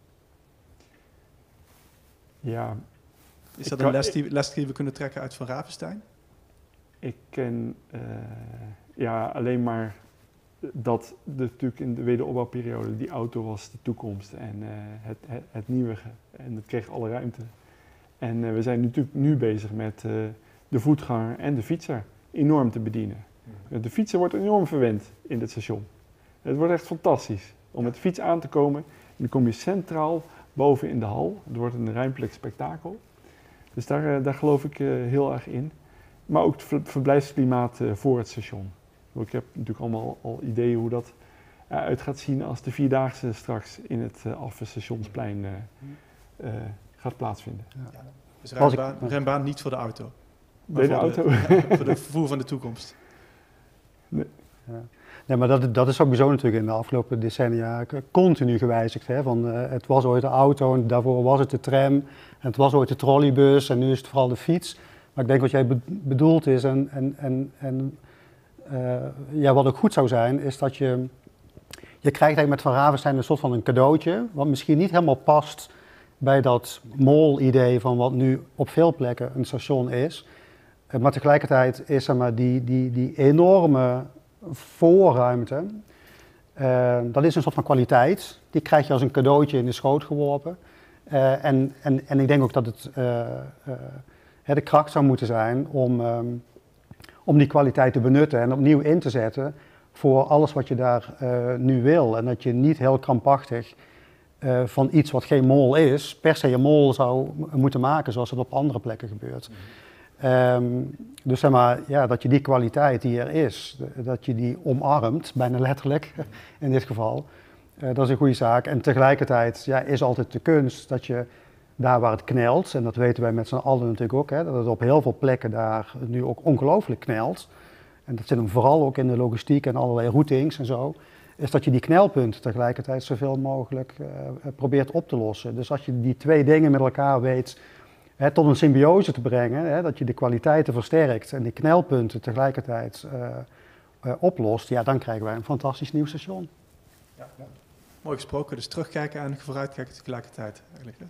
Ja.
Is dat een les die, les die we kunnen trekken uit Van Ravenstein?
Ik ken uh, ja, alleen maar dat de, natuurlijk in de wederopbouwperiode die auto was de toekomst en uh, het, het, het nieuwige. En het kreeg alle ruimte. En uh, we zijn natuurlijk nu bezig met uh, de voetganger en de fietser enorm te bedienen. Mm. De fietser wordt enorm verwend in het station. Het wordt echt fantastisch om met de fiets aan te komen. En dan kom je centraal boven in de hal. Het wordt een ruimtelijk spektakel. Dus daar, uh, daar geloof ik uh, heel erg in. Maar ook het verblijfsklimaat uh, voor het station. Ik heb natuurlijk allemaal al ideeën hoe dat eruit gaat zien als de Vierdaagse straks in het uh, Alphen Stationsplein uh, uh, gaat plaatsvinden.
Ja. Dus renbaan, renbaan niet voor de auto, maar
nee,
voor,
de
de,
auto.
voor de vervoer van de toekomst.
Nee. Ja. Nee, maar dat, dat is sowieso natuurlijk in de afgelopen decennia continu gewijzigd. Hè? Van, uh, het was ooit de auto en daarvoor was het de tram en het was ooit de trolleybus en nu is het vooral de fiets. Maar ik denk wat jij be- bedoelt is en, en, en, en uh, ja, wat ook goed zou zijn, is dat je, je krijgt eigenlijk met Van Ravenstein een soort van een cadeautje, wat misschien niet helemaal past bij dat mall-idee van wat nu op veel plekken een station is. Uh, maar tegelijkertijd is zeg maar, die, die, die enorme voorruimte, uh, dat is een soort van kwaliteit. Die krijg je als een cadeautje in de schoot geworpen. Uh, en, en, en ik denk ook dat het uh, uh, de kracht zou moeten zijn om, um, om die kwaliteit te benutten en opnieuw in te zetten voor alles wat je daar uh, nu wil. En dat je niet heel krampachtig uh, van iets wat geen mall is, per se een mall zou moeten maken zoals het op andere plekken gebeurt. Um, dus zeg maar, ja, dat je die kwaliteit die er is, dat je die omarmt, bijna letterlijk in dit geval, uh, dat is een goede zaak. En tegelijkertijd ja, is altijd de kunst dat je daar waar het knelt, en dat weten wij met z'n allen natuurlijk ook, hè, dat het op heel veel plekken daar nu ook ongelooflijk knelt. En dat zit hem vooral ook in de logistiek en allerlei routings en zo, is dat je die knelpunten tegelijkertijd zoveel mogelijk uh, probeert op te lossen. Dus als je die twee dingen met elkaar weet He, tot een symbiose te brengen, he, dat je de kwaliteiten versterkt en die knelpunten tegelijkertijd uh, uh, oplost, ja, dan krijgen wij een fantastisch nieuw station.
Ja, ja. Mooi gesproken, dus terugkijken en vooruitkijken tegelijkertijd eigenlijk. Hè?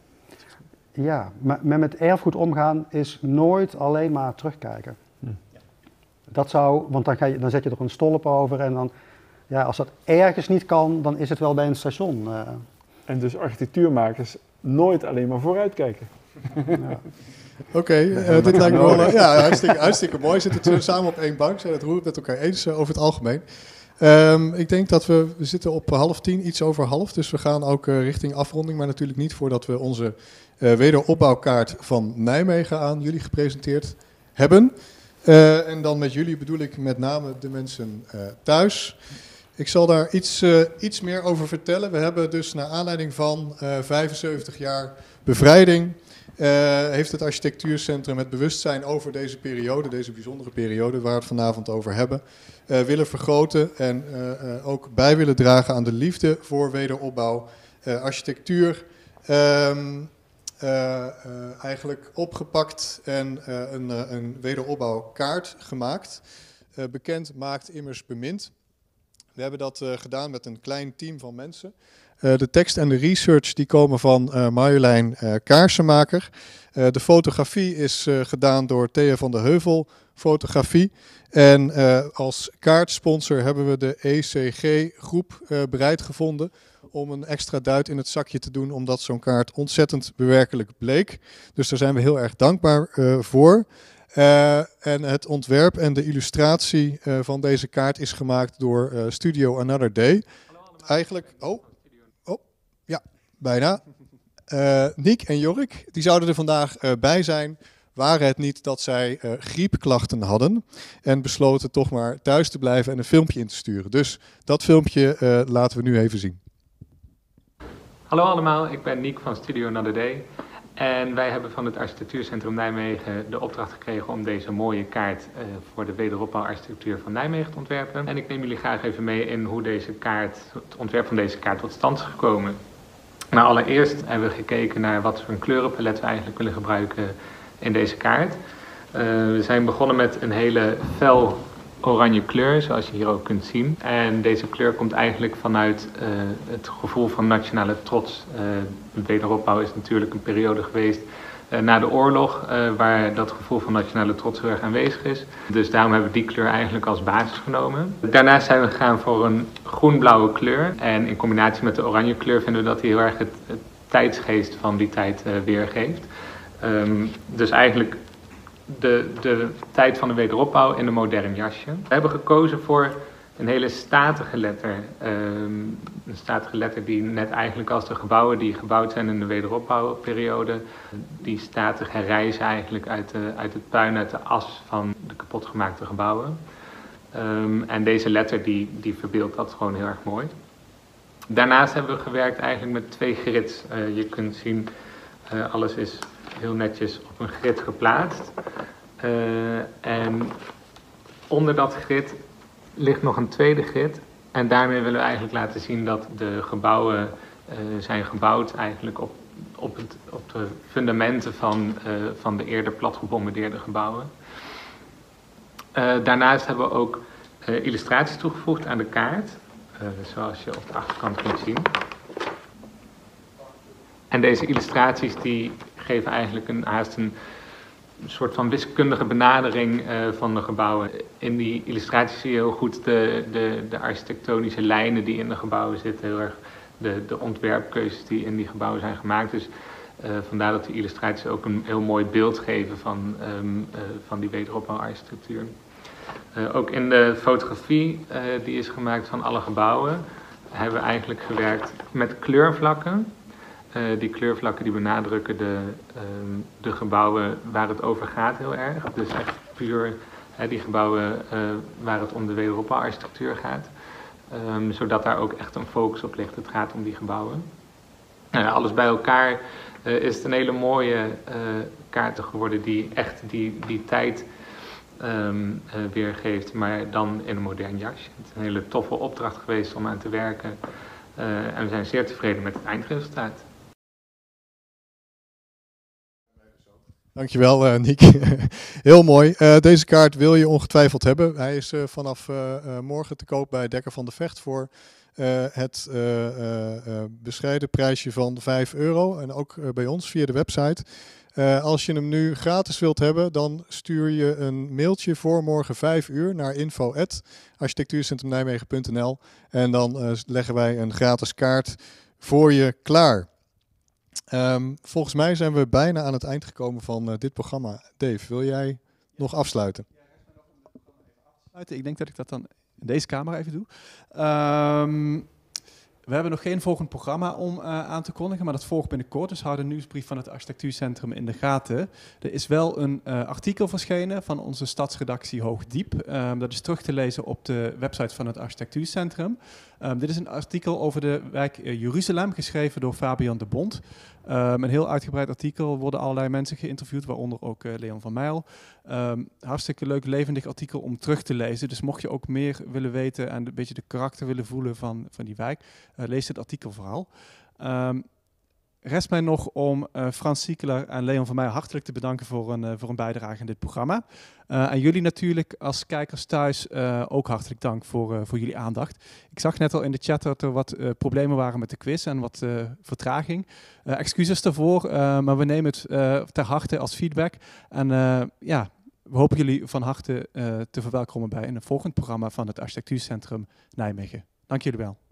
Ja, maar met erfgoed omgaan is nooit alleen maar terugkijken. Hm. Ja. Dat zou, want dan, ga je, dan zet je er een stolp over en dan, ja, als dat ergens niet kan, dan is het wel bij een station. Uh.
En dus architectuurmakers nooit alleen maar vooruitkijken.
Ja. Oké, okay, uh, dit lijkt me wel uh, ja, hartstikke, hartstikke mooi. Zitten we samen op één bank, zijn het roer met elkaar eens uh, over het algemeen. Um, ik denk dat we, we zitten op half tien, iets over half, dus we gaan ook uh, richting afronding, maar natuurlijk niet voordat we onze uh, wederopbouwkaart van Nijmegen aan jullie gepresenteerd hebben. Uh, en dan met jullie bedoel ik met name de mensen uh, thuis. Ik zal daar iets, uh, iets meer over vertellen. We hebben dus naar aanleiding van uh, vijfenzeventig jaar bevrijding, Uh, heeft het architectuurcentrum het bewustzijn over deze periode, deze bijzondere periode waar we het vanavond over hebben, uh, willen vergroten en uh, uh, ook bij willen dragen aan de liefde voor wederopbouw, uh, architectuur, um, uh, uh, eigenlijk opgepakt en uh, een, uh, een wederopbouwkaart gemaakt. Uh, bekend maakt immers bemind. We hebben dat uh, gedaan met een klein team van mensen. Uh, de tekst en de research die komen van uh, Marjolein uh, Kaarsenmaker. Uh, de fotografie is uh, gedaan door Thea van de Heuvel Fotografie. En uh, als kaartsponsor hebben we de E C G-groep uh, bereid gevonden om een extra duit in het zakje te doen, omdat zo'n kaart ontzettend bewerkelijk bleek. Dus daar zijn we heel erg dankbaar uh, voor. Uh, en het ontwerp en de illustratie uh, van deze kaart is gemaakt door uh, Studio Another Day. Eigenlijk, oh, oh, ja, bijna. Uh, Niek en Jorik, die zouden er vandaag uh, bij zijn, waren het niet dat zij uh, griepklachten hadden en besloten toch maar thuis te blijven en een filmpje in te sturen. Dus dat filmpje uh, laten we nu even zien.
Hallo allemaal, ik ben Niek van Studio Another Day. En wij hebben van het Architectuurcentrum Nijmegen de opdracht gekregen om deze mooie kaart uh, voor de wederopbouwarchitectuur van Nijmegen te ontwerpen. En ik neem jullie graag even mee in hoe deze kaart, het ontwerp van deze kaart tot stand is gekomen. Nou, allereerst hebben we gekeken naar wat voor een kleurenpalet we eigenlijk willen gebruiken in deze kaart. Uh, we zijn begonnen met een hele fel oranje kleur, zoals je hier ook kunt zien. En deze kleur komt eigenlijk vanuit uh, het gevoel van nationale trots. Uh, de wederopbouw is natuurlijk een periode geweest uh, na de oorlog, uh, waar dat gevoel van nationale trots heel erg aanwezig is. Dus daarom hebben we die kleur eigenlijk als basis genomen. Daarnaast zijn we gegaan voor een groen-blauwe kleur. En in combinatie met de oranje kleur vinden we dat die heel erg het, het tijdsgeest van die tijd uh, weergeeft. Um, dus eigenlijk de, de tijd van de wederopbouw in een modern jasje. We hebben gekozen voor een hele statige letter. Um, een statige letter die net eigenlijk als de gebouwen die gebouwd zijn in de wederopbouwperiode, die statig herrijzen eigenlijk uit, de, uit het puin, uit de as van de kapotgemaakte gebouwen. Um, en deze letter die, die verbeeldt dat gewoon heel erg mooi. Daarnaast hebben we gewerkt eigenlijk met twee grids. Uh, je kunt zien, uh, alles is heel netjes op een grid geplaatst. Uh, en onder dat grid ligt nog een tweede grid. En daarmee willen we eigenlijk laten zien dat de gebouwen uh, zijn gebouwd eigenlijk op, op, het, op de fundamenten van, uh, van de eerder plat gebombardeerde gebouwen. Uh, daarnaast hebben we ook uh, illustraties toegevoegd aan de kaart. Uh, zoals je op de achterkant kunt zien. En deze illustraties die geven eigenlijk een, haast een soort van wiskundige benadering uh, van de gebouwen. In die illustraties zie je heel goed de, de, de architectonische lijnen die in de gebouwen zitten. Heel erg de, de ontwerpkeuzes die in die gebouwen zijn gemaakt. Dus uh, vandaar dat die illustraties ook een heel mooi beeld geven van, um, uh, van die wederopbouwarchitectuur. Uh, ook in de fotografie uh, die is gemaakt van alle gebouwen hebben we eigenlijk gewerkt met kleurvlakken. Uh, die kleurvlakken die benadrukken de, uh, de gebouwen waar het over gaat heel erg. Dus echt puur uh, die gebouwen uh, waar het om de wederopbouwarchitectuur gaat. Um, zodat daar ook echt een focus op ligt. Het gaat om die gebouwen. Uh, alles bij elkaar uh, is het een hele mooie uh, kaarten geworden die echt die, die tijd Um, uh, weergeeft, maar dan in een modern jasje. Het is een hele toffe opdracht geweest om aan te werken uh, en we zijn zeer tevreden met het eindresultaat.
Dankjewel uh, Niek. Heel mooi. Uh, deze kaart wil je ongetwijfeld hebben. Hij is uh, vanaf uh, uh, morgen te koop bij Dekker van de Vecht voor uh, het uh, uh, uh, bescheiden prijsje van vijf euro. En ook uh, bij ons via de website. Uh, als je hem nu gratis wilt hebben, dan stuur je een mailtje voor morgen vijf uur naar info at architectuurcentrum nijmegen punt n l en dan uh, leggen wij een gratis kaart voor je klaar. Um, volgens mij zijn we bijna aan het eind gekomen van uh, dit programma. Dave, wil jij nog afsluiten?
Ik denk dat ik dat dan in deze camera even doe. Um, We hebben nog geen volgend programma om uh, aan te kondigen, maar dat volgt binnenkort. Dus hou de nieuwsbrief van het Architectuurcentrum in de gaten. Er is wel een uh, artikel verschenen van onze stadsredactie Hoogdiep. Um, dat is terug te lezen op de website van het Architectuurcentrum. Um, dit is een artikel over de wijk uh, Jeruzalem, geschreven door Fabian de Bond. Um, een heel uitgebreid artikel, worden allerlei mensen geïnterviewd, waaronder ook uh, Leon van Mijl. Um, hartstikke leuk, levendig artikel om terug te lezen. Dus mocht je ook meer willen weten en een beetje de karakter willen voelen van, van die wijk, uh, lees dit artikel vooral. Um, rest mij nog om uh, Frans Ziekler en Leon van Mijl hartelijk te bedanken voor een, uh, voor een bijdrage in dit programma. Uh, en jullie natuurlijk als kijkers thuis uh, ook hartelijk dank voor, uh, voor jullie aandacht. Ik zag net al in de chat dat er wat uh, problemen waren met de quiz en wat uh, vertraging. Uh, excuses daarvoor, uh, maar we nemen het uh, ter harte als feedback. En uh, ja, we hopen jullie van harte uh, te verwelkomen bij een volgend programma van het Architectuurcentrum Nijmegen. Dank jullie wel.